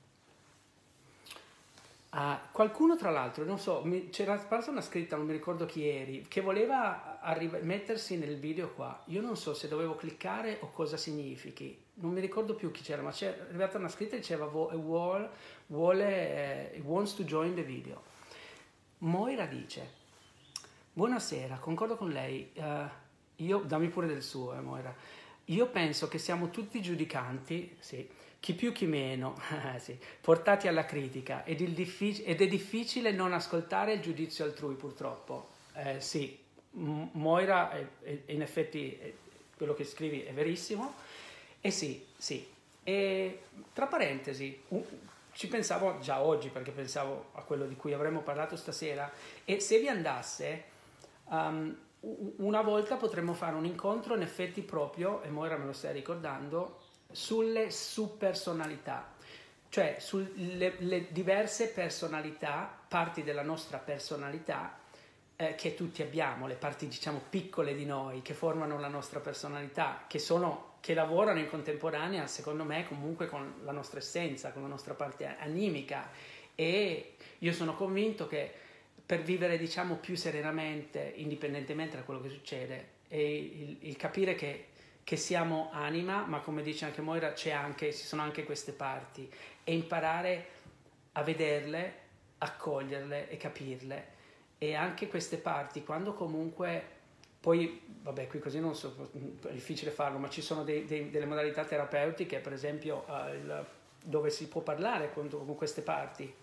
Uh, qualcuno tra l'altro, non so, mi, c'era stata una scritta, non mi ricordo chi eri, che voleva arriva, mettersi nel video qua. Io non so se dovevo cliccare o cosa significhi, non mi ricordo più chi c'era, ma c'è arrivata una scritta che diceva vuole, vuole eh, wants to join the video. Moira dice: buonasera, concordo con lei, uh, io, dammi pure del suo, eh, Moira. Io penso che siamo tutti giudicanti, sì, chi più chi meno, sì, portati alla critica ed, il diffic- ed è difficile non ascoltare il giudizio altrui, purtroppo. Eh, sì, M- Moira, è, è, in effetti è, quello che scrivi è verissimo, e sì, sì. E tra parentesi, uh, ci pensavo già oggi, perché pensavo a quello di cui avremmo parlato stasera, e se vi andasse, um, una volta potremmo fare un incontro in effetti proprio, e Moira me lo stai ricordando, sulle subpersonalità, cioè sulle le diverse personalità, parti della nostra personalità eh, che tutti abbiamo, le parti diciamo piccole di noi che formano la nostra personalità, che sono che lavorano in contemporanea, secondo me, comunque con la nostra essenza, con la nostra parte animica, e io sono convinto che per vivere, diciamo, più serenamente, indipendentemente da quello che succede, e il, il capire che, che siamo anima, ma come dice anche Moira, c'è anche, ci sono anche queste parti, e imparare a vederle, accoglierle e capirle, e anche queste parti, quando comunque... Poi, vabbè, qui così non so, è difficile farlo, ma ci sono dei, dei, delle modalità terapeutiche, per esempio, uh, il, dove si può parlare con, con queste parti,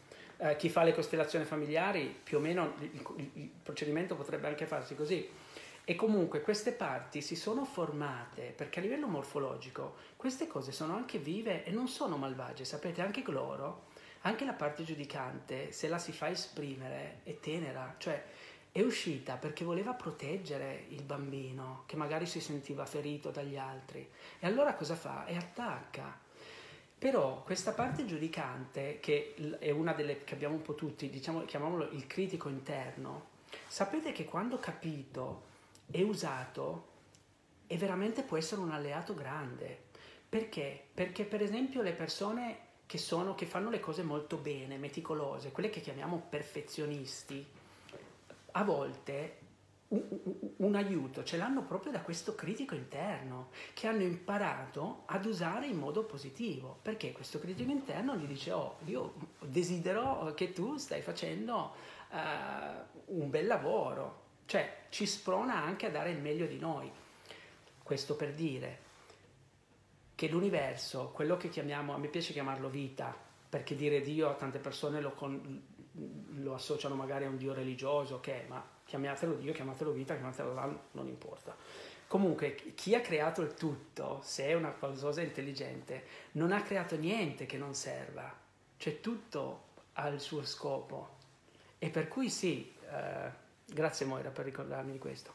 eh, chi fa le costellazioni familiari, più o meno il, il, il procedimento potrebbe anche farsi così. E comunque queste parti si sono formate perché a livello morfologico queste cose sono anche vive e non sono malvagie, sapete, anche loro, anche la parte giudicante, se la si fa esprimere, è tenera, cioè è uscita perché voleva proteggere il bambino che magari si sentiva ferito dagli altri, e allora cosa fa? E attacca. Però questa parte giudicante, che è una delle che abbiamo un po' tutti, diciamo, chiamiamolo il critico interno, sapete che quando capito è usato e veramente può essere un alleato grande. Perché? Perché per esempio le persone che, sono, che fanno le cose molto bene, meticolose, quelle che chiamiamo perfezionisti, a volte un, un, un aiuto ce l'hanno proprio da questo critico interno, che hanno imparato ad usare in modo positivo, perché questo critico interno gli dice: oh, io desidero che tu stai facendo uh, un bel lavoro, cioè ci sprona anche a dare il meglio di noi. Questo per dire che l'universo, quello che chiamiamo, a me piace chiamarlo vita, perché dire Dio a tante persone lo, con, lo associano magari a un Dio religioso, ok, ma chiamatelo Dio, chiamatelo vita, chiamatelo là, non importa. Comunque chi ha creato il tutto, se è una qualcosa intelligente, non ha creato niente che non serva, cioè tutto ha il suo scopo. E per cui sì, eh, grazie Moira per ricordarmi di questo.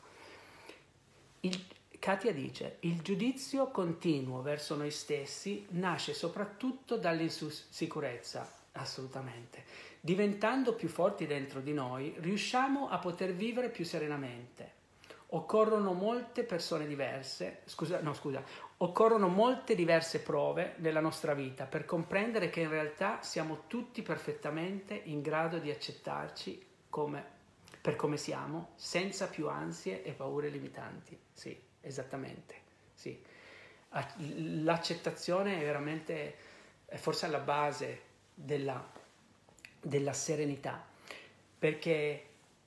Il, Katia dice: il giudizio continuo verso noi stessi nasce soprattutto dall'insicurezza, assolutamente. Diventando più forti dentro di noi, riusciamo a poter vivere più serenamente. Occorrono molte persone diverse, scusa, no scusa, occorrono molte diverse prove nella nostra vita per comprendere che in realtà siamo tutti perfettamente in grado di accettarci come, per come siamo, senza più ansie e paure limitanti. Sì, esattamente, sì. L'accettazione è veramente, è forse alla base della, della serenità, perché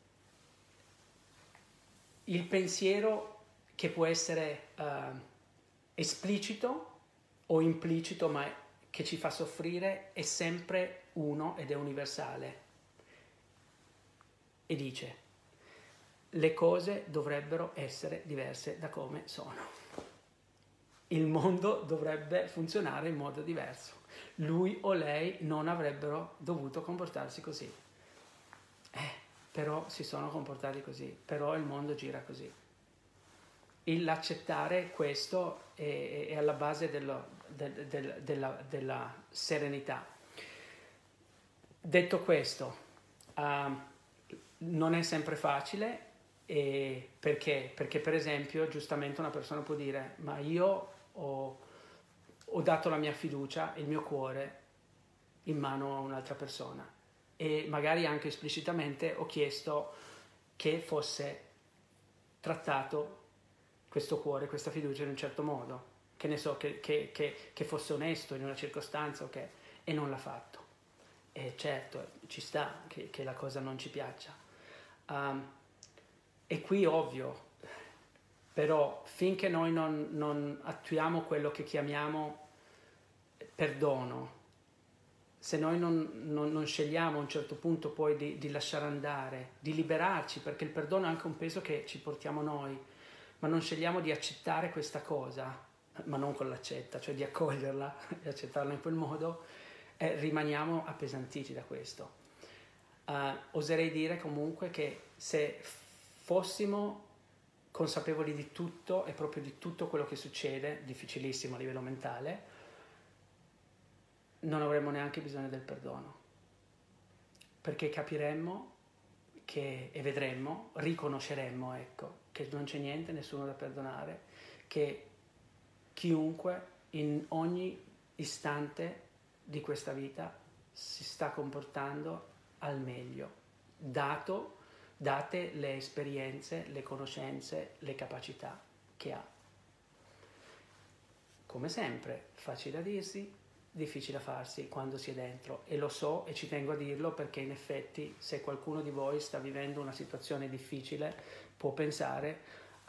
il pensiero, che può essere uh, esplicito o implicito, ma che ci fa soffrire, è sempre uno ed è universale. E dice: le cose dovrebbero essere diverse da come sono. Il mondo dovrebbe funzionare in modo diverso. Lui o lei non avrebbero dovuto comportarsi così. Eh, però si sono comportati così, però il mondo gira così. L'accettare questo è, è alla base dello, de, de, della, della serenità. Detto questo, uh, non è sempre facile, e perché? Perché per esempio giustamente una persona può dire: ma io ho, ho dato la mia fiducia, il mio cuore in mano a un'altra persona, e magari anche esplicitamente ho chiesto che fosse trattato questo cuore, questa fiducia in un certo modo, che ne so, che, che, che, che fosse onesto in una circostanza, okay, e non l'ha fatto. E certo, ci sta che, che la cosa non ci piaccia. Um, e qui ovvio, però finché noi non, non attuiamo quello che chiamiamo perdono, se noi non, non, non scegliamo a un certo punto poi di, di lasciare andare, di liberarci, perché il perdono è anche un peso che ci portiamo noi, ma non scegliamo di accettare questa cosa, ma non con l'accetta, cioè di accoglierla e accettarla in quel modo, eh, rimaniamo appesantiti da questo. Uh, oserei dire comunque che se fossimo consapevoli di tutto e proprio di tutto quello che succede, difficilissimo a livello mentale, non avremmo neanche bisogno del perdono, perché capiremmo che, e vedremmo, riconosceremmo, ecco, che non c'è niente, nessuno da perdonare, che chiunque in ogni istante di questa vita si sta comportando al meglio, dato, date le esperienze, le conoscenze, le capacità che ha. Come sempre, facile da dirsi, difficile da farsi quando si è dentro, e lo so e ci tengo a dirlo, perché in effetti se qualcuno di voi sta vivendo una situazione difficile può pensare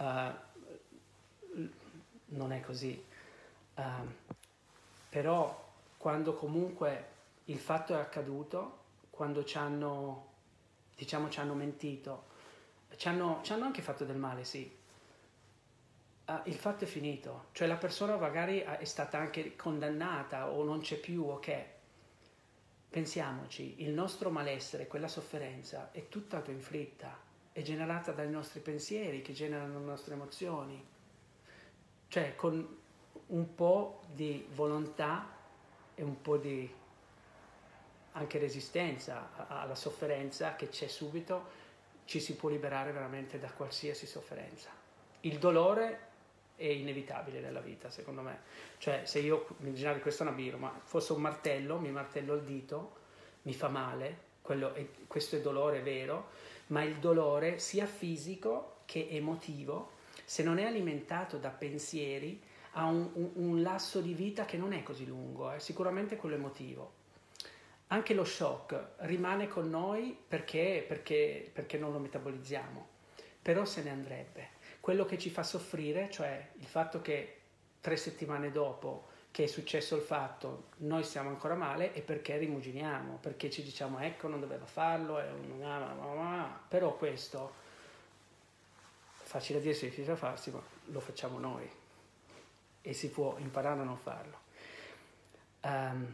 uh, non è così, uh, però quando comunque il fatto è accaduto, quando ci hanno, diciamo, ci hanno mentito, ci hanno, ci hanno anche fatto del male, sì. Uh, il fatto è finito, cioè la persona magari è stata anche condannata o non c'è più, ok. Pensiamoci, il nostro malessere, quella sofferenza è tutta autoinflitta, è generata dai nostri pensieri che generano le nostre emozioni. Cioè con un po' di volontà e un po' di anche resistenza alla sofferenza che c'è subito, ci si può liberare veramente da qualsiasi sofferenza. Il dolore è inevitabile nella vita, secondo me. Cioè, se io, immaginate, questo è una birra, ma fosse un martello, mi martello il dito, mi fa male, quello è, questo è dolore vero, ma il dolore sia fisico che emotivo, se non è alimentato da pensieri, ha un, un, un lasso di vita che non è così lungo, è sicuramente quello emotivo. Anche lo shock rimane con noi perché, perché, perché non lo metabolizziamo, però se ne andrebbe. Quello che ci fa soffrire, cioè il fatto che tre settimane dopo che è successo il fatto noi stiamo ancora male, è perché rimuginiamo, perché ci diciamo ecco non doveva farlo, è un... però questo, facile a dirsi, difficile da farsi, ma lo facciamo noi e si può imparare a non farlo. Um,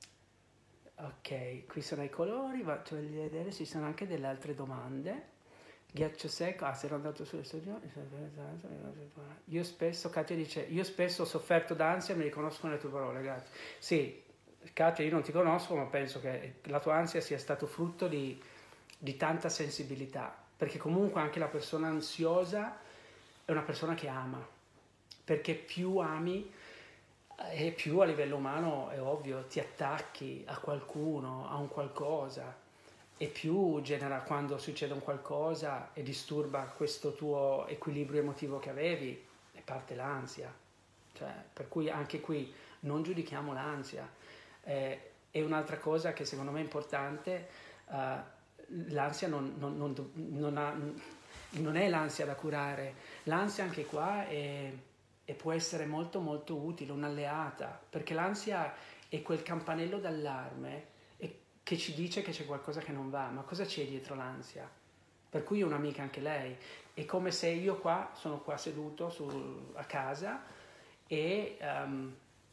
ok, qui sono i colori, ma tu voglio vedere, ci sono anche delle altre domande. Ghiaccio secco, ah, sei andato sulle stagioni. Io spesso, Katia dice, io spesso ho sofferto d'ansia e mi riconosco nelle tue parole, grazie. Sì, Katia, io non ti conosco, ma penso che la tua ansia sia stato frutto di, di tanta sensibilità, perché comunque anche la persona ansiosa è una persona che ama, perché più ami e più a livello umano, è ovvio, ti attacchi a qualcuno, a un qualcosa, e più genera, quando succede un qualcosa e disturba questo tuo equilibrio emotivo che avevi, e parte l'ansia. Cioè, per cui anche qui non giudichiamo l'ansia. Eh, è un'altra cosa che secondo me è importante, uh, l'ansia non, non, non, non, ha, non è l'ansia da curare, l'ansia anche qua è, e può essere molto molto utile, un'alleata, perché l'ansia è quel campanello d'allarme che ci dice che c'è qualcosa che non va, ma cosa c'è dietro l'ansia? Per cui è un'amica anche lei, è come se io qua, sono qua seduto su, a casa e, um,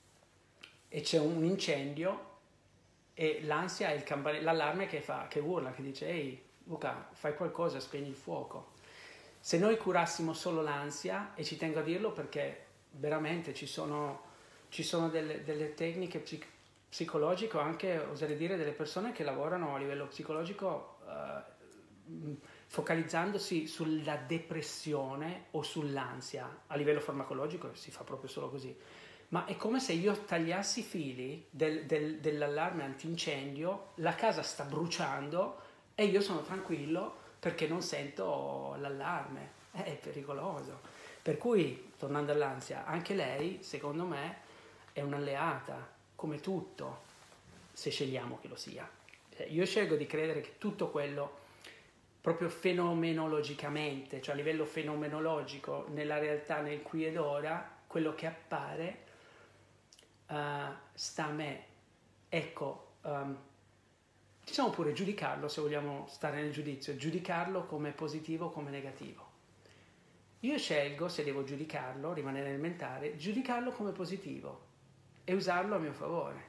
e c'è un incendio e l'ansia è il campanello, l'allarme che fa, che urla, che dice ehi Luca, fai qualcosa, spegni il fuoco. Se noi curassimo solo l'ansia, e ci tengo a dirlo perché veramente ci sono, ci sono delle, delle tecniche psicologiche, psicologico, anche oserei dire delle persone che lavorano a livello psicologico uh, focalizzandosi sulla depressione o sull'ansia. A livello farmacologico si fa proprio solo così, ma è come se io tagliassi i fili del, del, dell'allarme antincendio, la casa sta bruciando e io sono tranquillo perché non sento l'allarme, è pericoloso. Per cui, tornando all'ansia, anche lei secondo me è un'alleata, come tutto, se scegliamo che lo sia. Io scelgo di credere che tutto quello, proprio fenomenologicamente, cioè a livello fenomenologico, nella realtà, nel qui ed ora, quello che appare uh, sta a me. Ecco, um, diciamo pure giudicarlo, se vogliamo stare nel giudizio, giudicarlo come positivo o come negativo. Io scelgo, se devo giudicarlo, rimanere nel mentale, giudicarlo come positivo e usarlo a mio favore.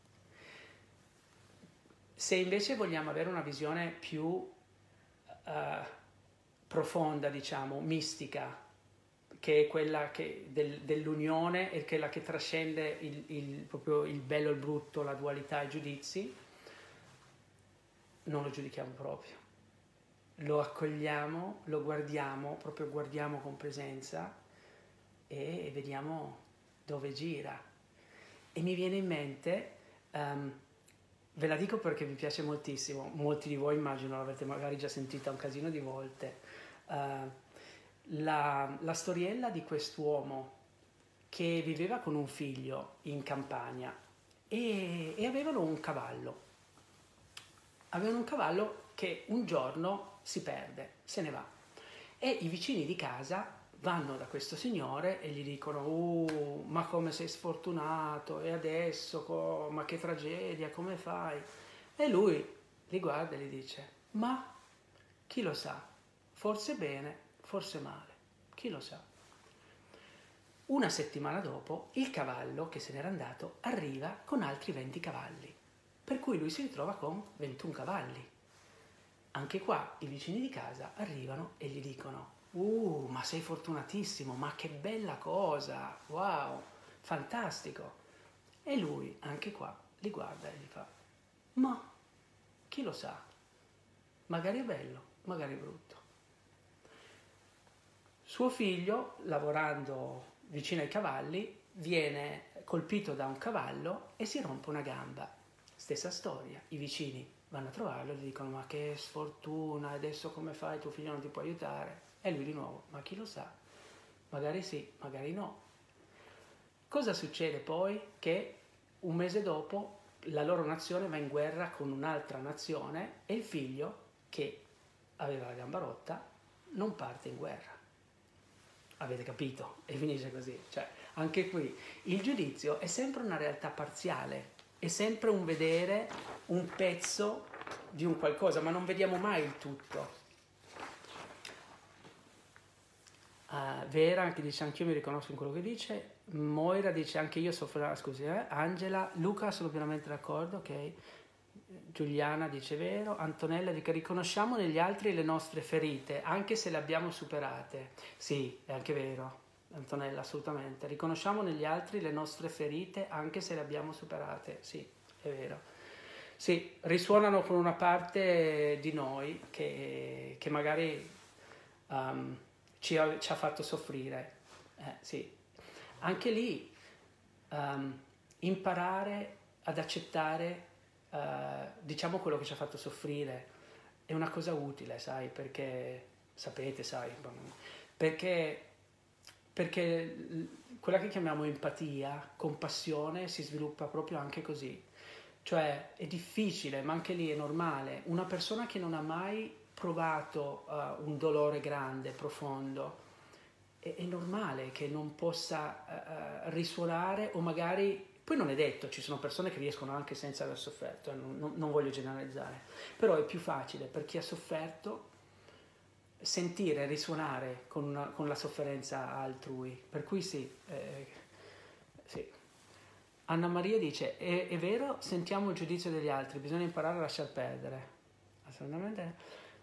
Se invece vogliamo avere una visione più uh, profonda, diciamo, mistica, che è quella che del, dell'unione e quella che trascende il, il, proprio il bello e il brutto, la dualità e i giudizi, non lo giudichiamo proprio. Lo accogliamo, lo guardiamo, proprio guardiamo con presenza e vediamo dove gira. E mi viene in mente, um, ve la dico perché mi piace moltissimo, molti di voi immagino l'avete magari già sentita un casino di volte, uh, la, la storiella di quest'uomo che viveva con un figlio in campagna e, e avevano un cavallo. Avevano un cavallo che un giorno si perde, se ne va. E i vicini di casa vanno da questo signore e gli dicono uh, ma come sei sfortunato, e adesso, co- ma che tragedia, come fai? E lui li guarda e gli dice: ma chi lo sa, forse bene, forse male, chi lo sa. Una settimana dopo il cavallo che se n'era andato arriva con altri venti cavalli, per cui lui si ritrova con ventuno cavalli. Anche qua i vicini di casa arrivano e gli dicono: uh, ma sei fortunatissimo, ma che bella cosa, wow, fantastico. E lui anche qua li guarda e gli fa: ma chi lo sa, magari è bello, magari è brutto. Suo figlio, lavorando vicino ai cavalli, viene colpito da un cavallo e si rompe una gamba. Stessa storia, i vicini vanno a trovarlo e gli dicono: ma che sfortuna, adesso come fai, tuo figlio non ti può aiutare. E lui di nuovo: ma chi lo sa, magari sì, magari no. Cosa succede poi? Che un mese dopo la loro nazione va in guerra con un'altra nazione e il figlio, che aveva la gamba rotta, non parte in guerra. Avete capito? E finisce così. Cioè, anche qui il giudizio è sempre una realtà parziale, è sempre un vedere un pezzo di un qualcosa, ma non vediamo mai il tutto. Uh, Vera che dice: anch'io mi riconosco in quello che dice. Moira dice: anche io soffro. Scusi, eh? Angela, Luca, sono pienamente d'accordo, ok. Giuliana dice: vero. Antonella dice: riconosciamo negli altri le nostre ferite anche se le abbiamo superate. Sì, è anche vero, Antonella, assolutamente. Riconosciamo negli altri le nostre ferite anche se le abbiamo superate. Sì, è vero. Sì, risuonano con una parte di noi che, che magari um, ci, ha, ci ha fatto soffrire. Eh, sì. Anche lì um, imparare ad accettare Uh, diciamo quello che ci ha fatto soffrire è una cosa utile, sai, perché sapete, sai, perché, perché quella che chiamiamo empatia, compassione, si sviluppa proprio anche così. Cioè è difficile, ma anche lì è normale. Una persona che non ha mai provato uh, un dolore grande, profondo, è, è normale che non possa uh, risuonare, o magari poi non è detto, ci sono persone che riescono anche senza aver sofferto, eh, non, non voglio generalizzare, però è più facile per chi ha sofferto sentire, risuonare con, una, con la sofferenza altrui. Per cui sì, eh, sì. Anna Maria dice: è, è vero, sentiamo il giudizio degli altri, bisogna imparare a lasciar perdere. Assolutamente.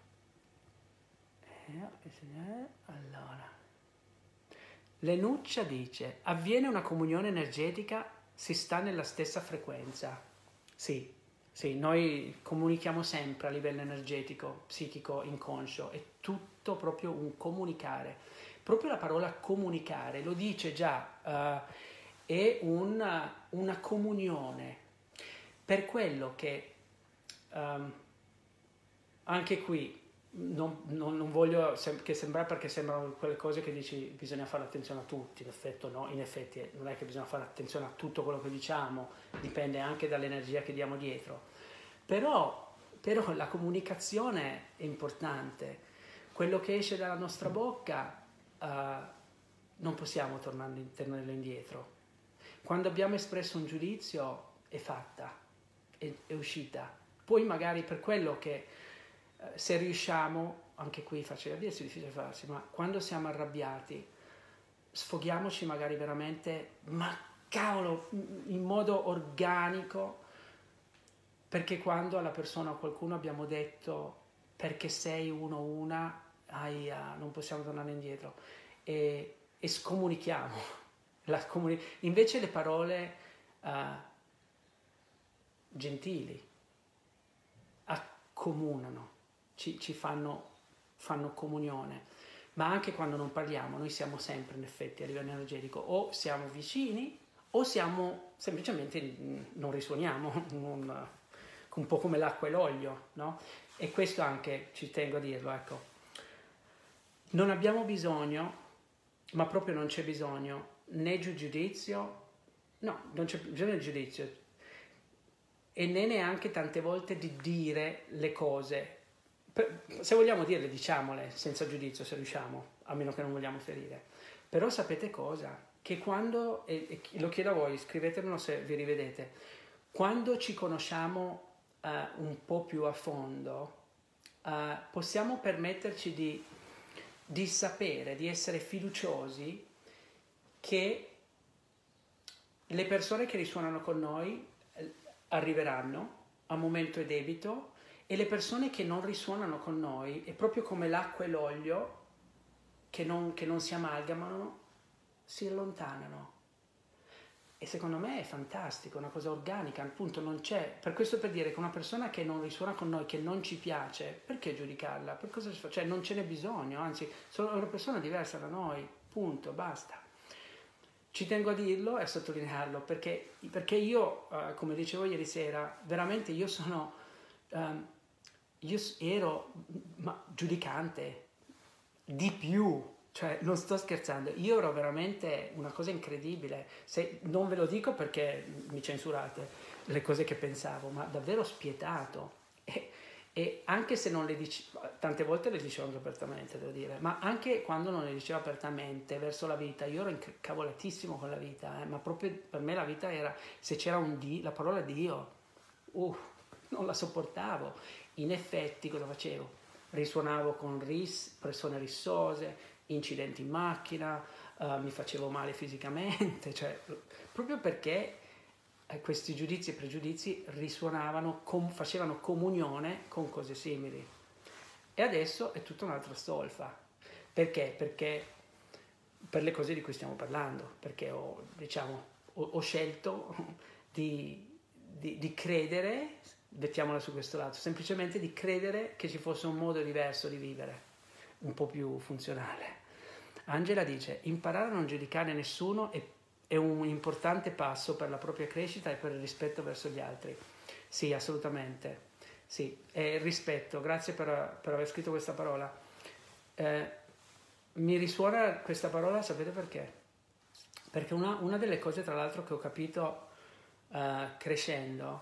Allora, Lenuccia dice: avviene una comunione energetica, si sta nella stessa frequenza. Sì, sì, noi comunichiamo sempre a livello energetico, psichico, inconscio, è tutto proprio un comunicare. Proprio la parola comunicare lo dice già, uh, è una, una comunione. Per quello che um, anche qui non, non, non voglio sem- che sembrare, perché sembrano quelle cose che dici bisogna fare attenzione a tutti, in effetti no, in effetti non è che bisogna fare attenzione a tutto quello che diciamo, dipende anche dall'energia che diamo dietro, però, però la comunicazione è importante, quello che esce dalla nostra bocca uh, non possiamo tornarlo indietro. Quando abbiamo espresso un giudizio è fatta, è, è uscita, poi magari per quello che se riusciamo, anche qui facile da dirsi, difficile da farsi, ma quando siamo arrabbiati sfoghiamoci magari veramente, ma cavolo, in modo organico, perché quando alla persona o a qualcuno abbiamo detto perché sei uno una, aia, non possiamo tornare indietro, e, e scomunichiamo. La comuni- invece le parole uh, gentili accomunano, Ci, ci fanno, fanno comunione, ma anche quando non parliamo noi siamo sempre in effetti a livello energetico o siamo vicini o siamo semplicemente non risuoniamo, non, un po' come l'acqua e l'olio, no? E questo anche ci tengo a dirlo, ecco, non abbiamo bisogno, ma proprio non c'è bisogno né di giudizio, no, non c'è bisogno di giudizio e né neanche tante volte di dire le cose. Se vogliamo dirle, diciamole senza giudizio, se riusciamo, a meno che non vogliamo ferire. Però sapete cosa? Che quando, e lo chiedo a voi, scrivetemelo se vi rivedete, quando ci conosciamo uh, un po' più a fondo, uh, possiamo permetterci di, di sapere, di essere fiduciosi che le persone che risuonano con noi eh, arriveranno a momento e debito, e le persone che non risuonano con noi, è proprio come l'acqua e l'olio che non, che non si amalgamano, si allontanano. E secondo me è fantastico, una cosa organica, appunto non c'è. Per questo, per dire che una persona che non risuona con noi, che non ci piace, perché giudicarla? Per cosa si fa? Cioè non ce n'è bisogno, anzi, sono una persona diversa da noi, punto, basta. Ci tengo a dirlo e a sottolinearlo, perché, perché io, uh, come dicevo ieri sera, veramente io sono, um, io ero ma, giudicante, di più, cioè non sto scherzando, io ero veramente una cosa incredibile. Se, non ve lo dico perché mi censurate le cose che pensavo, ma davvero spietato. E, e anche se non le dicevo, tante volte le dicevo anche apertamente, devo dire, ma anche quando non le dicevo apertamente verso la vita, io ero incavolatissimo con la vita, eh, ma proprio per me la vita era, se c'era un Dio, la parola Dio, uh, non la sopportavo. In effetti cosa facevo? Risuonavo con ris, persone rissose, incidenti in macchina, uh, mi facevo male fisicamente, cioè proprio perché questi giudizi e pregiudizi risuonavano, com- facevano comunione con cose simili. E adesso è tutta un'altra stolfa. Perché? Perché per le cose di cui stiamo parlando, perché ho, diciamo, ho, ho scelto di, di, di credere, mettiamola su questo lato, semplicemente di credere che ci fosse un modo diverso di vivere, un po' più funzionale. Angela dice: imparare a non giudicare nessuno è è un importante passo per la propria crescita e per il rispetto verso gli altri. Sì, assolutamente. Sì, e il rispetto, grazie per, per aver scritto questa parola. Eh, mi risuona questa parola, sapete perché? Perché una, una delle cose, tra l'altro, che ho capito eh, crescendo,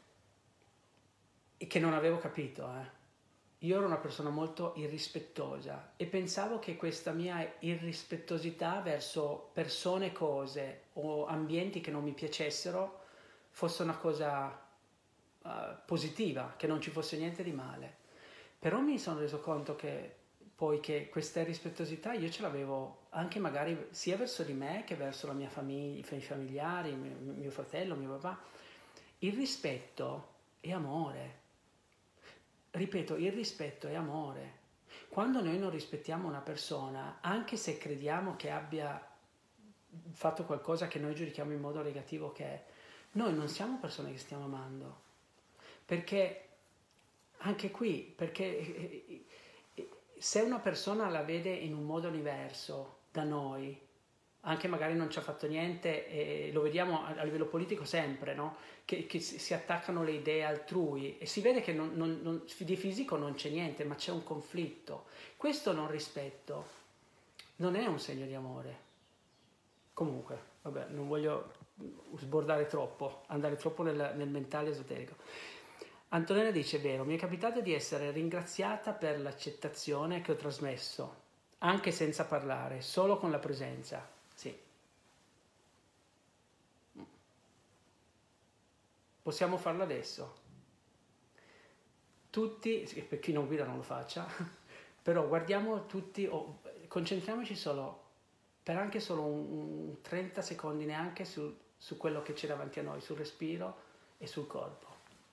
e che non avevo capito, eh, io ero una persona molto irrispettosa e pensavo che questa mia irrispettosità verso persone, cose o ambienti che non mi piacessero fosse una cosa uh, positiva, che non ci fosse niente di male. Però mi sono reso conto che poi che questa irrispettosità io ce l'avevo anche magari sia verso di me che verso la mia famiglia, i miei familiari, mio, mio fratello, mio papà. Il rispetto è amore. Ripeto, il rispetto è amore. Quando noi non rispettiamo una persona, anche se crediamo che abbia fatto qualcosa che noi giudichiamo in modo negativo che è, noi non siamo persone che stiamo amando. Perché, anche qui, perché se una persona la vede in un modo diverso da noi, anche magari non ci ha fatto niente, e lo vediamo a, a livello politico sempre, no? Che, che si attaccano le idee altrui e si vede che non, non, non, di fisico non c'è niente, ma c'è un conflitto. Questo non rispetto non è un segno di amore. Comunque, vabbè, non voglio sbordare troppo, andare troppo nel, nel mentale esoterico. Antonella dice: vero, mi è capitato di essere ringraziata per l'accettazione che ho trasmesso, anche senza parlare, solo con la presenza. Sì. Possiamo farlo adesso. Tutti, per chi non guida non lo faccia, però guardiamo tutti, oh, concentriamoci solo, per anche solo un, un trenta secondi neanche su, su quello che c'è davanti a noi, sul respiro e sul corpo.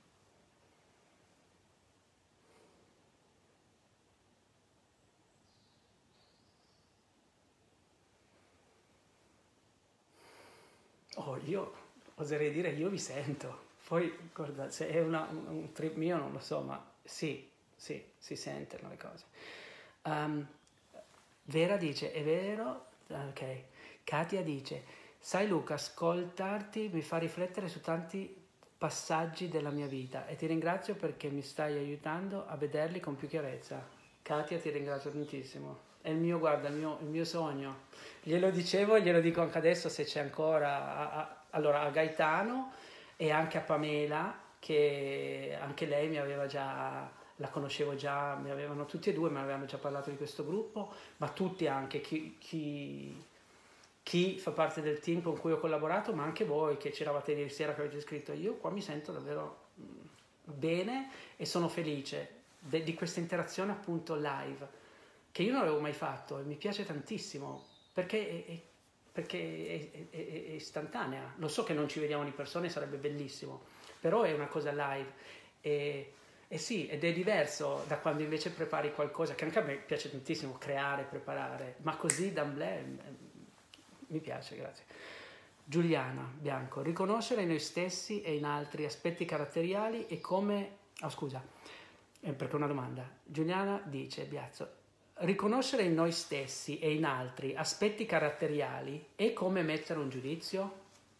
Oh, io oserei dire io vi sento. Poi, guarda, se è una, un, un trip mio non lo so, ma sì, sì, si sentono le cose. Um, Vera dice: è vero? Ok. Katia dice: sai Luca, ascoltarti mi fa riflettere su tanti passaggi della mia vita e ti ringrazio perché mi stai aiutando a vederli con più chiarezza. Katia, ti ringrazio tantissimo. È il mio, guarda, il mio, il mio sogno. Glielo dicevo e glielo dico anche adesso se c'è ancora. A, a, allora, a Gaetano e anche a Pamela, che anche lei mi aveva già, la conoscevo già, mi avevano tutti e due, mi avevano già parlato di questo gruppo, ma tutti anche, chi, chi, chi fa parte del team con cui ho collaborato, ma anche voi che c'eravate ieri sera che avete scritto. Io qua mi sento davvero, bene e sono felice de, di questa interazione appunto live, che io non avevo mai fatto e mi piace tantissimo, perché è, è, perché è, è, è istantanea. Lo so che non ci vediamo di persone, sarebbe bellissimo, però è una cosa live. E, e sì, ed è diverso da quando invece prepari qualcosa, che anche a me piace tantissimo creare, preparare, ma così d'amblè mi piace, grazie. Giuliana Bianco, riconoscere in noi stessi e in altri aspetti caratteriali e come... Oh, scusa, eh, perché è una domanda. Giuliana dice, Biazzo, riconoscere in noi stessi e in altri aspetti caratteriali è come mettere un giudizio?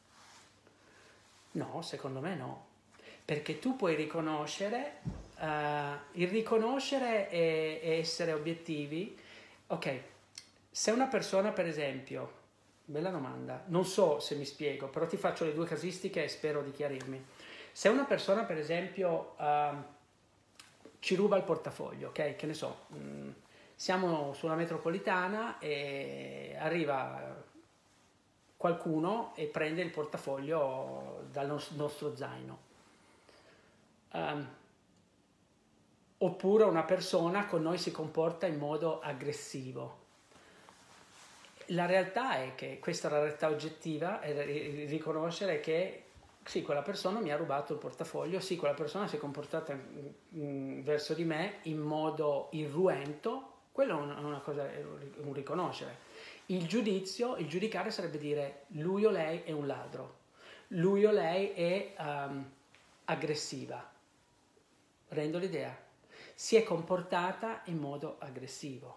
No, secondo me no. Perché tu puoi riconoscere, uh, il riconoscere e, e essere obiettivi. Ok, se una persona per esempio, bella domanda, non so se mi spiego, però ti faccio le due casistiche e spero di chiarirmi. Se una persona per esempio uh, ci ruba il portafoglio, ok, che ne so, mh, siamo sulla metropolitana e arriva qualcuno e prende il portafoglio dal nostro zaino. Um, oppure una persona con noi si comporta in modo aggressivo. La realtà è che questa è la realtà oggettiva, è riconoscere che sì, quella persona mi ha rubato il portafoglio, sì, quella persona si è comportata mh, verso di me in modo irruento, quello è una cosa, è un riconoscere. Il giudizio, il giudicare sarebbe dire lui o lei è un ladro, lui o lei è um, aggressiva. Rendo l'idea? Si è comportata in modo aggressivo.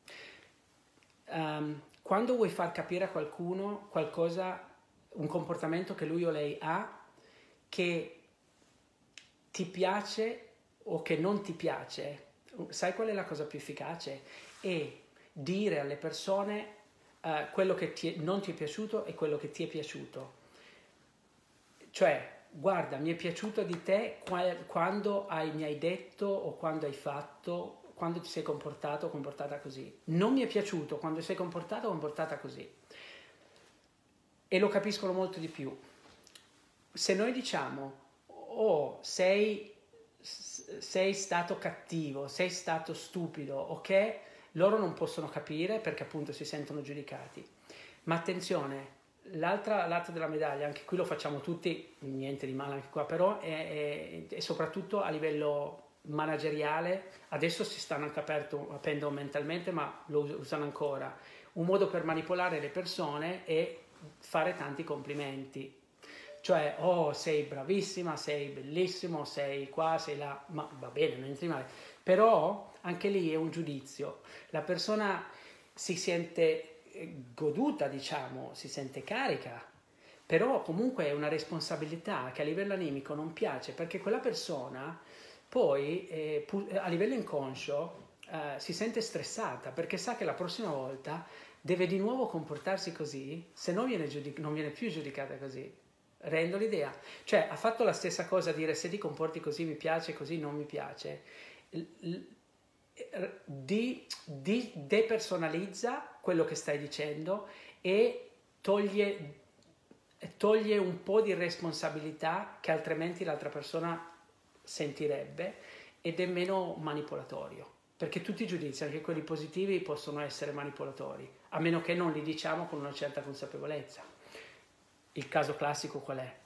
Um, quando vuoi far capire a qualcuno qualcosa, un comportamento che lui o lei ha, che ti piace o che non ti piace, sai qual è la cosa più efficace? È dire alle persone uh, quello che ti è, non ti è piaciuto e quello che ti è piaciuto. Cioè, guarda, mi è piaciuto di te quando hai, mi hai detto o quando hai fatto, quando ti sei comportato o comportata così. Non mi è piaciuto quando sei comportato o comportata così. E lo capiscono molto di più. Se noi diciamo, oh, sei, sei stato cattivo, sei stato stupido, ok? Loro non possono capire perché appunto si sentono giudicati. Ma attenzione, l'altra lato della medaglia, anche qui lo facciamo tutti, niente di male anche qua, però è, è, è soprattutto a livello manageriale, adesso si stanno anche aperto, aprendo mentalmente, ma lo usano ancora. Un modo per manipolare le persone è fare tanti complimenti. Cioè, oh, sei bravissima, sei bellissimo, sei qua, sei là, ma va bene, non entri male. Però anche lì è un giudizio. La persona si sente goduta, diciamo, si sente carica, però comunque è una responsabilità che a livello animico non piace, perché quella persona poi eh, a livello inconscio eh, si sente stressata, perché sa che la prossima volta deve di nuovo comportarsi così, se no viene giudic- non viene più giudicata così. Rendo l'idea? Cioè, ha fatto la stessa cosa a dire se ti comporti così mi piace, così non mi piace. Di, di depersonalizza quello che stai dicendo e toglie, toglie un po' di responsabilità che altrimenti l'altra persona sentirebbe ed è meno manipolatorio, perché tutti i giudizi, anche quelli positivi, possono essere manipolatori, a meno che non li diciamo con una certa consapevolezza. Il caso classico qual è?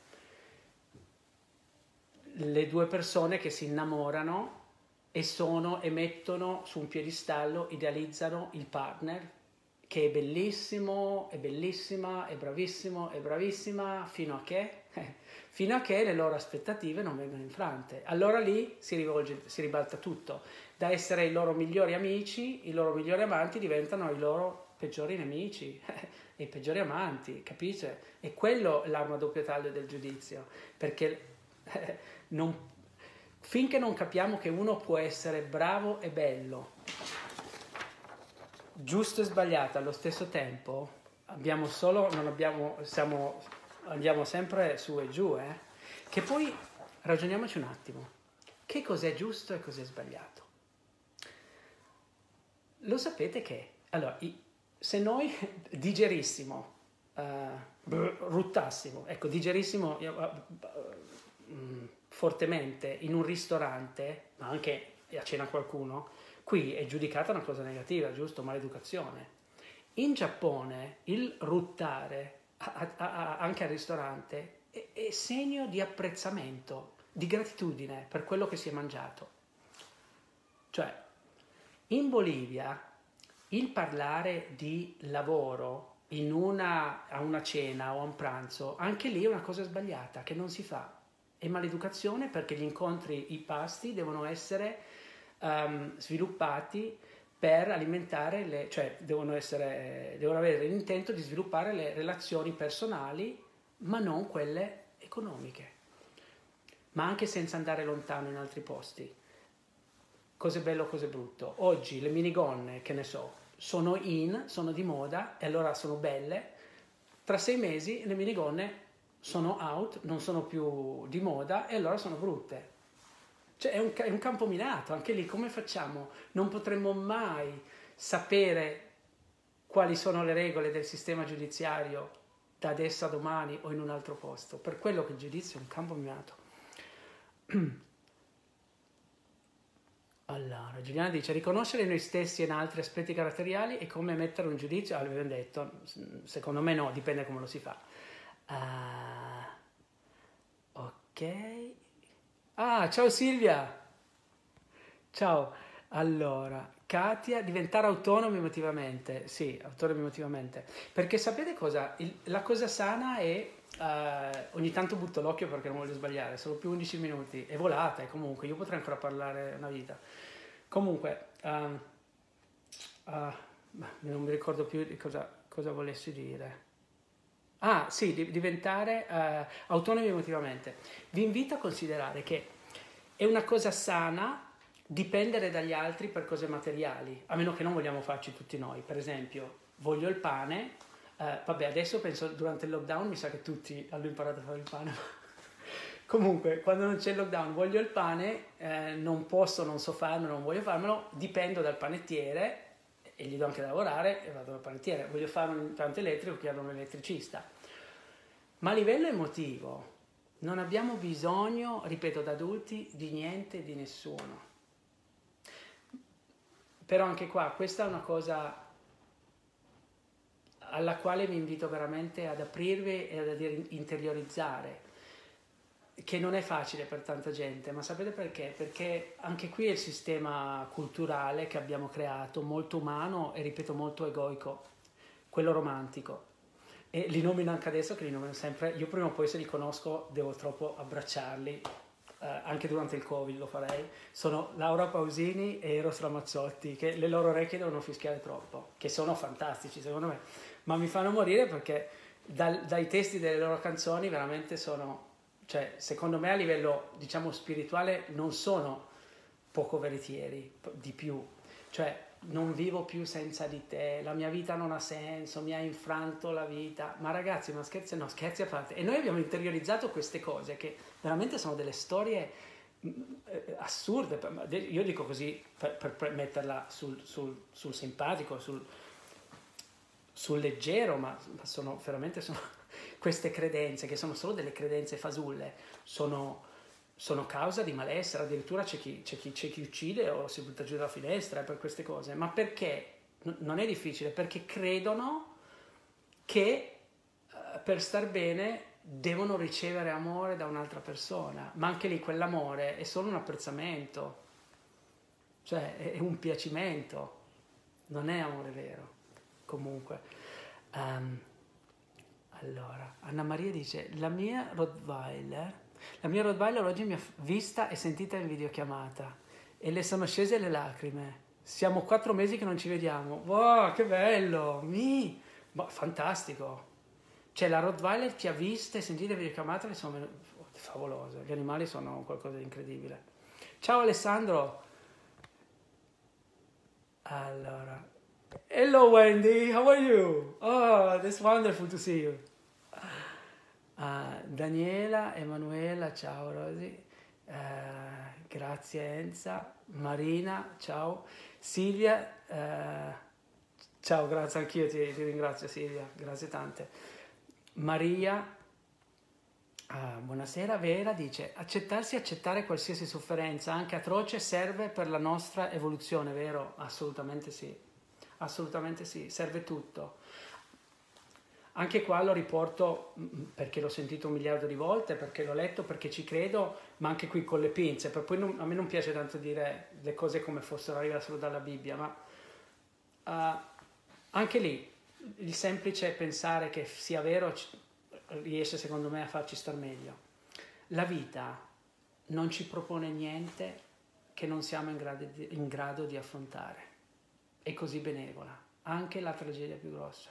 Le due persone che si innamorano e sono e mettono su un piedistallo, idealizzano il partner che è bellissimo, è bellissima, è bravissimo, è bravissima, fino a che, eh, fino a che le loro aspettative non vengono infrante. Allora lì si rivolge, si ribalta tutto. Da essere i loro migliori amici, i loro migliori amanti diventano i loro peggiori nemici e i peggiori amanti, capisce? E quello è l'arma a doppio taglio del giudizio, perché eh, non, finché non capiamo che uno può essere bravo e bello, giusto e sbagliato allo stesso tempo, abbiamo solo, non abbiamo, siamo, andiamo sempre su e giù, eh? Che poi ragioniamoci un attimo, che cos'è giusto e cos'è sbagliato? Lo sapete che, allora, se noi digerissimo, uh, ruttassimo, ecco, digerissimo, uh, uh, fortemente in un ristorante, ma anche a cena qualcuno, qui è giudicata una cosa negativa, giusto? Maleducazione. In Giappone il ruttare a, a, a, anche al ristorante è, è segno di apprezzamento, di gratitudine per quello che si è mangiato. Cioè, in Bolivia il parlare di lavoro in una, a una cena o a un pranzo, anche lì è una cosa sbagliata, che non si fa. È maleducazione perché gli incontri, i pasti devono essere um, sviluppati per alimentare le, cioè devono essere, devono avere l'intento di sviluppare le relazioni personali, ma non quelle economiche. Ma anche senza andare lontano in altri posti. Cos'è bello, cos'è brutto. Oggi le minigonne, che ne so, sono in, sono di moda e allora sono belle. Tra sei mesi le minigonne sono out, non sono più di moda e allora sono brutte. Cioè è un, è un campo minato, anche lì come facciamo? Non potremmo mai sapere quali sono le regole del sistema giudiziario da adesso a domani o in un altro posto. Per quello che il giudizio è un campo minato. Allora, Giuliana dice, riconoscere noi stessi in altri aspetti caratteriali è come mettere un giudizio, ah, l'abbiamo detto, secondo me no, dipende come lo si fa. Uh, ok. Ah, ciao Silvia! Ciao, allora, Katia, diventare autonomi emotivamente, sì, autonomi emotivamente, perché sapete cosa? Il, la cosa sana è, uh, ogni tanto butto l'occhio perché non voglio sbagliare, sono più undici minuti, è volata e comunque, io potrei ancora parlare una vita. Comunque, um, uh, non mi ricordo più di cosa, cosa volessi dire. Ah, sì, di, diventare uh, autonomi emotivamente. Vi invito a considerare che è una cosa sana dipendere dagli altri per cose materiali, a meno che non vogliamo farci tutti noi. Per esempio, voglio il pane, uh, vabbè, adesso penso durante il lockdown mi sa che tutti hanno imparato a fare il pane. Comunque, quando non c'è il lockdown, voglio il pane, eh, non posso, non so farmelo, non voglio farmelo, dipendo dal panettiere e gli do anche da lavorare e vado dal panettiere. Voglio fare un impianto elettrico, chiedo un elettricista. Ma a livello emotivo non abbiamo bisogno, ripeto, da adulti, di niente e di nessuno. Però anche qua, questa è una cosa alla quale mi invito veramente ad aprirvi e ad interiorizzare, che non è facile per tanta gente, ma sapete perché? Perché anche qui è il sistema culturale che abbiamo creato, molto umano e ripeto molto egoico, quello romantico. E li nomino anche adesso che li nomino sempre, io prima o poi se li conosco devo troppo abbracciarli, eh, anche durante il Covid lo farei, sono Laura Pausini e Eros Ramazzotti, che le loro orecchie devono fischiare troppo, che sono fantastici secondo me, ma mi fanno morire perché dal, dai testi delle loro canzoni veramente sono... Cioè, secondo me a livello, diciamo, spirituale non sono poco veritieri, di più. Cioè, non vivo più senza di te, la mia vita non ha senso, mi ha infranto la vita. Ma ragazzi, ma scherzi, no, scherzi a parte. E noi abbiamo interiorizzato queste cose che veramente sono delle storie eh, assurde. Io dico così per, per, per metterla sul, sul, sul simpatico, sul, sul leggero, ma, ma sono veramente... Sono, queste credenze, che sono solo delle credenze fasulle, sono, sono causa di malessere, addirittura c'è chi, c'è, chi, c'è chi uccide o si butta giù dalla finestra per queste cose, ma perché? N- non è difficile, perché credono che uh, per star bene devono ricevere amore da un'altra persona, ma anche lì quell'amore è solo un apprezzamento, cioè è, è un piacimento, non è amore vero, comunque. Um, Allora, Anna Maria dice, la mia Rottweiler, la mia Rottweiler oggi mi ha vista e sentita in videochiamata e le sono scese le lacrime. Siamo quattro mesi che non ci vediamo. Wow, che bello! Mi! Boh, fantastico! Cioè, la Rottweiler ti ha vista e sentita in videochiamata, le sono favolose. Gli animali sono qualcosa di incredibile. Ciao Alessandro! Allora... Hello Wendy, how are you? Oh, that's wonderful to see you. Uh, Daniela, Emanuela, ciao Rosy, uh, grazie Enza, Marina, ciao, Silvia, uh, ciao, grazie anch'io, ti, ti ringrazio Silvia, grazie tante. Maria, Ah, buonasera, Vera dice, accettarsi e accettare qualsiasi sofferenza, anche atroce, serve per la nostra evoluzione, vero? Assolutamente sì, assolutamente sì, serve tutto. Anche qua lo riporto perché l'ho sentito un miliardo di volte, perché l'ho letto, perché ci credo, ma anche qui con le pinze, per poi non, a me non piace tanto dire le cose come fossero, arrivassero dalla Bibbia, ma uh, anche lì il semplice pensare che sia vero riesce secondo me a farci star meglio. La vita non ci propone niente che non siamo in grado di, in grado di affrontare, è così benevola, anche la tragedia più grossa.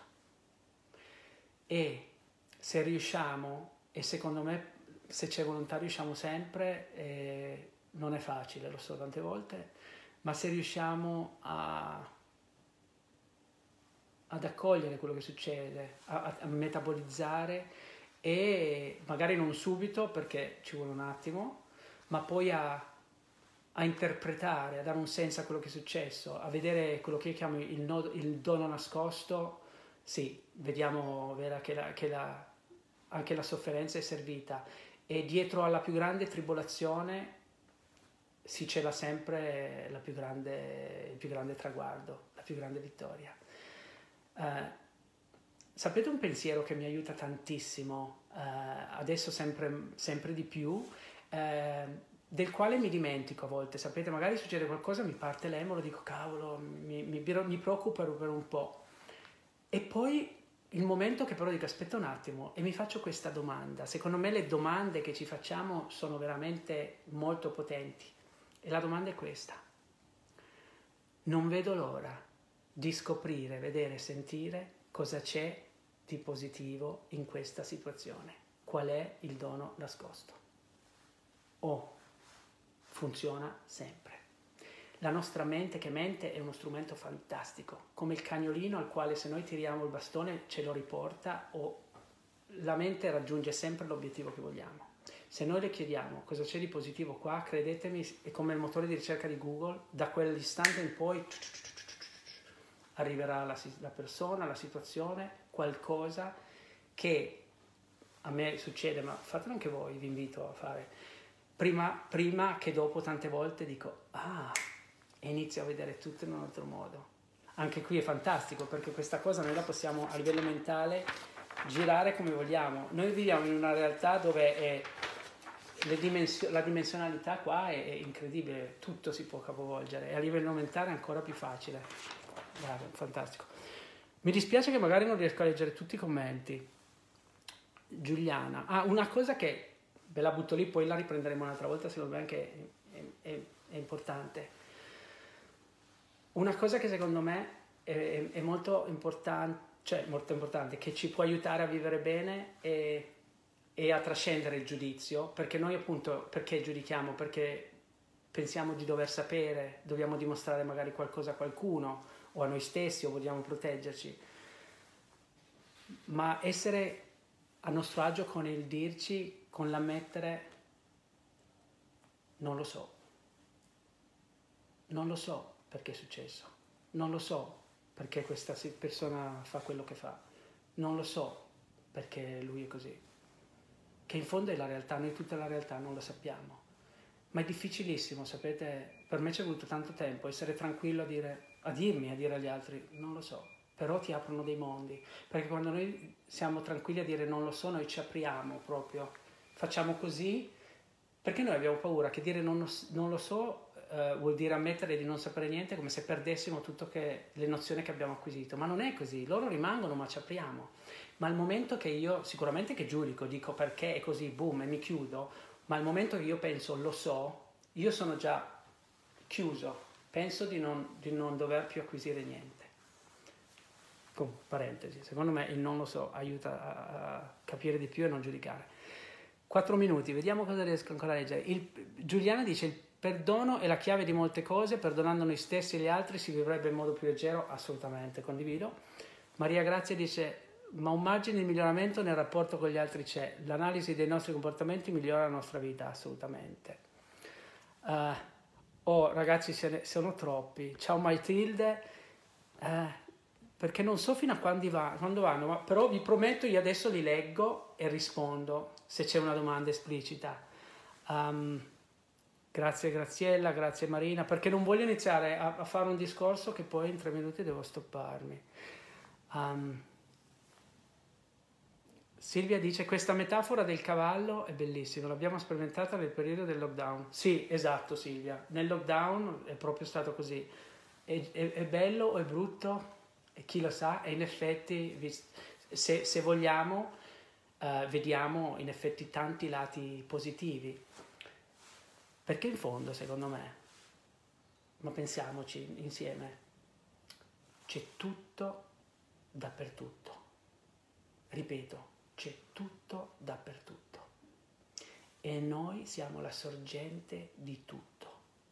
E se riusciamo, e secondo me se c'è volontà riusciamo sempre, eh, non è facile, lo so tante volte, ma se riusciamo a, ad accogliere quello che succede, a, a metabolizzare e magari non subito perché ci vuole un attimo, ma poi a, a interpretare, a dare un senso a quello che è successo, a vedere quello che io chiamo il, nodo, il dono nascosto. Sì, vediamo Vera, che, la, che la, anche la sofferenza è servita e dietro alla più grande tribolazione si cela sempre la più grande, il più grande traguardo, la più grande vittoria. Uh, sapete un pensiero che mi aiuta tantissimo, uh, adesso sempre, sempre di più, uh, del quale mi dimentico a volte, sapete, magari succede qualcosa, mi parte l'emolo, dico cavolo, mi, mi, mi preoccupo per un po'. E poi il momento che però dico aspetta un attimo e mi faccio questa domanda. Secondo me le domande che ci facciamo sono veramente molto potenti. E la domanda è questa. Non vedo l'ora di scoprire, vedere, sentire cosa c'è di positivo in questa situazione. Qual è il dono nascosto? O funziona sempre. La nostra mente che mente è uno strumento fantastico, come il cagnolino al quale se noi tiriamo il bastone ce lo riporta o la mente raggiunge sempre l'obiettivo che vogliamo. Se noi le chiediamo cosa c'è di positivo qua, credetemi, è come il motore di ricerca di Google, da quell'istante in poi arriverà la, la persona, la situazione, qualcosa che a me succede, ma fatelo anche voi, vi invito a fare, prima, prima che dopo tante volte dico, ah, e inizio a vedere tutto in un altro modo. Anche qui è fantastico perché questa cosa noi la possiamo a livello mentale girare come vogliamo. Noi viviamo in una realtà dove è, le dimensio- la dimensionalità qua è, è incredibile, tutto si può capovolgere e a livello mentale è ancora più facile. Bravo, fantastico. Mi dispiace che magari non riesco a leggere tutti i commenti. Giuliana, ah, una cosa che ve la butto lì, poi la riprenderemo un'altra volta, secondo me anche è, è, è importante. Una cosa che secondo me è, è molto importante, cioè molto importante, che ci può aiutare a vivere bene e, e a trascendere il giudizio, perché noi appunto, perché giudichiamo? Perché pensiamo di dover sapere, dobbiamo dimostrare magari qualcosa a qualcuno o a noi stessi o vogliamo proteggerci, ma essere a nostro agio con il dirci, con l'ammettere, non lo so, non lo so perché è successo, non lo so perché questa persona fa quello che fa, non lo so perché lui è così, che in fondo è la realtà, noi tutta la realtà non la sappiamo, ma è difficilissimo, sapete, per me ci è voluto tanto tempo essere tranquillo a dire, a dirmi, a dire agli altri, non lo so, però ti aprono dei mondi, perché quando noi siamo tranquilli a dire non lo so, noi ci apriamo proprio, facciamo così, perché noi abbiamo paura che dire non lo, non lo so Uh, vuol dire ammettere di non sapere niente, come se perdessimo tutte le nozioni che abbiamo acquisito, ma non è così, loro rimangono ma ci apriamo, ma al momento che io sicuramente che giudico, dico perché è così, boom, e mi chiudo, ma al momento che io penso lo so, io sono già chiuso, penso di non, di non dover più acquisire niente. Con parentesi, secondo me il non lo so aiuta a, a capire di più e non giudicare. Quattro minuti, vediamo cosa riesco ancora a leggere. Il, Giuliana dice il perdono è la chiave di molte cose, perdonando noi stessi e gli altri si vivrebbe in modo più leggero, assolutamente, condivido. Maria Grazia dice, ma un margine di miglioramento nel rapporto con gli altri c'è, l'analisi dei nostri comportamenti migliora la nostra vita, assolutamente. Uh, oh ragazzi, se ne, sono troppi. Ciao Matilde, uh, perché non so fino a quando, va, quando vanno, ma però vi prometto, io adesso li leggo e rispondo se c'è una domanda esplicita. Um, grazie Graziella, grazie Marina, perché non voglio iniziare a, a fare un discorso che poi in tre minuti devo stopparmi. Um, Silvia dice, questa metafora del cavallo è bellissima, l'abbiamo sperimentata nel periodo del lockdown. Sì, esatto Silvia, nel lockdown è proprio stato così. È, è, è bello o è brutto? E chi lo sa, e in effetti, se, se vogliamo, uh, vediamo in effetti tanti lati positivi. Perché in fondo, secondo me, ma pensiamoci insieme, c'è tutto dappertutto. Ripeto, c'è tutto dappertutto. E noi siamo la sorgente di tutto.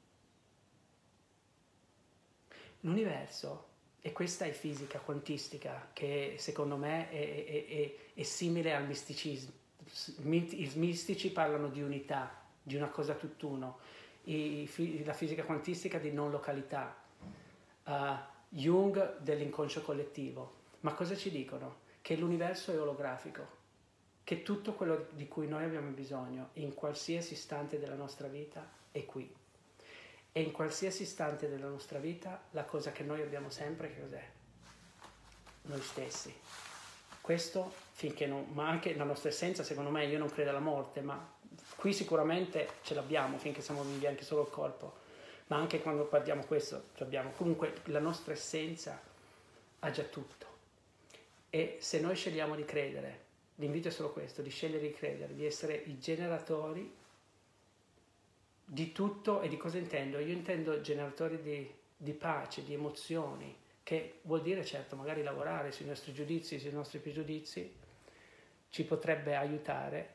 L'universo, e questa è fisica quantistica, che secondo me è, è, è, è simile al misticismo. I mistici parlano di unità, di una cosa tutt'uno. I, la fisica quantistica di non località. Uh, Jung dell'inconscio collettivo. Ma cosa ci dicono? Che l'universo è olografico, che tutto quello di cui noi abbiamo bisogno in qualsiasi istante della nostra vita è qui. E in qualsiasi istante della nostra vita la cosa che noi abbiamo sempre, che cos'è? Noi stessi. Questo finché non, ma anche la nostra essenza, secondo me, io non credo alla morte, ma qui sicuramente ce l'abbiamo finché siamo vivi, anche solo il corpo, ma anche quando guardiamo questo ce l'abbiamo. Comunque la nostra essenza ha già tutto. E se noi scegliamo di credere, l'invito è solo questo, di scegliere di credere, di essere i generatori di tutto. E di cosa intendo? Io intendo generatori di, di pace, di emozioni, che vuol dire certo magari lavorare sui nostri giudizi, sui nostri pregiudizi, ci potrebbe aiutare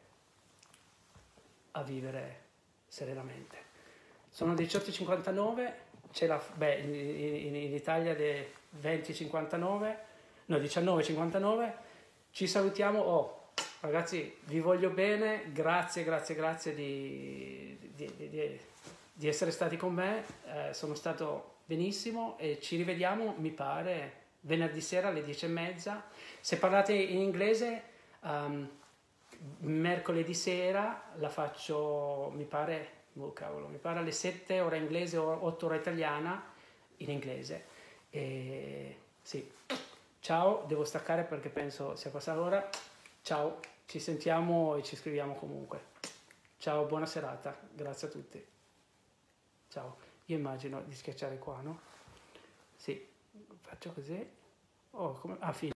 a vivere serenamente. Sono diciotto e cinquantanove, c'è la, beh, in, in, in Italia le venti e cinquantanove, no diciannove e cinquantanove, ci salutiamo. Oh, ragazzi, vi voglio bene, grazie, grazie, grazie di, di, di, di, di essere stati con me, eh, sono stato benissimo e ci rivediamo, mi pare, venerdì sera alle dieci e mezza. Se parlate in inglese, um, mercoledì sera la faccio, mi pare, oh cavolo, mi pare alle sette ora inglese o otto ora italiana, in inglese. E, sì, ciao, devo staccare perché penso sia passata l'ora. Ciao, ci sentiamo e ci scriviamo comunque. Ciao, buona serata, grazie a tutti. Ciao, io immagino di schiacciare qua, no? Sì, faccio così. Oh, come... Ah, fine.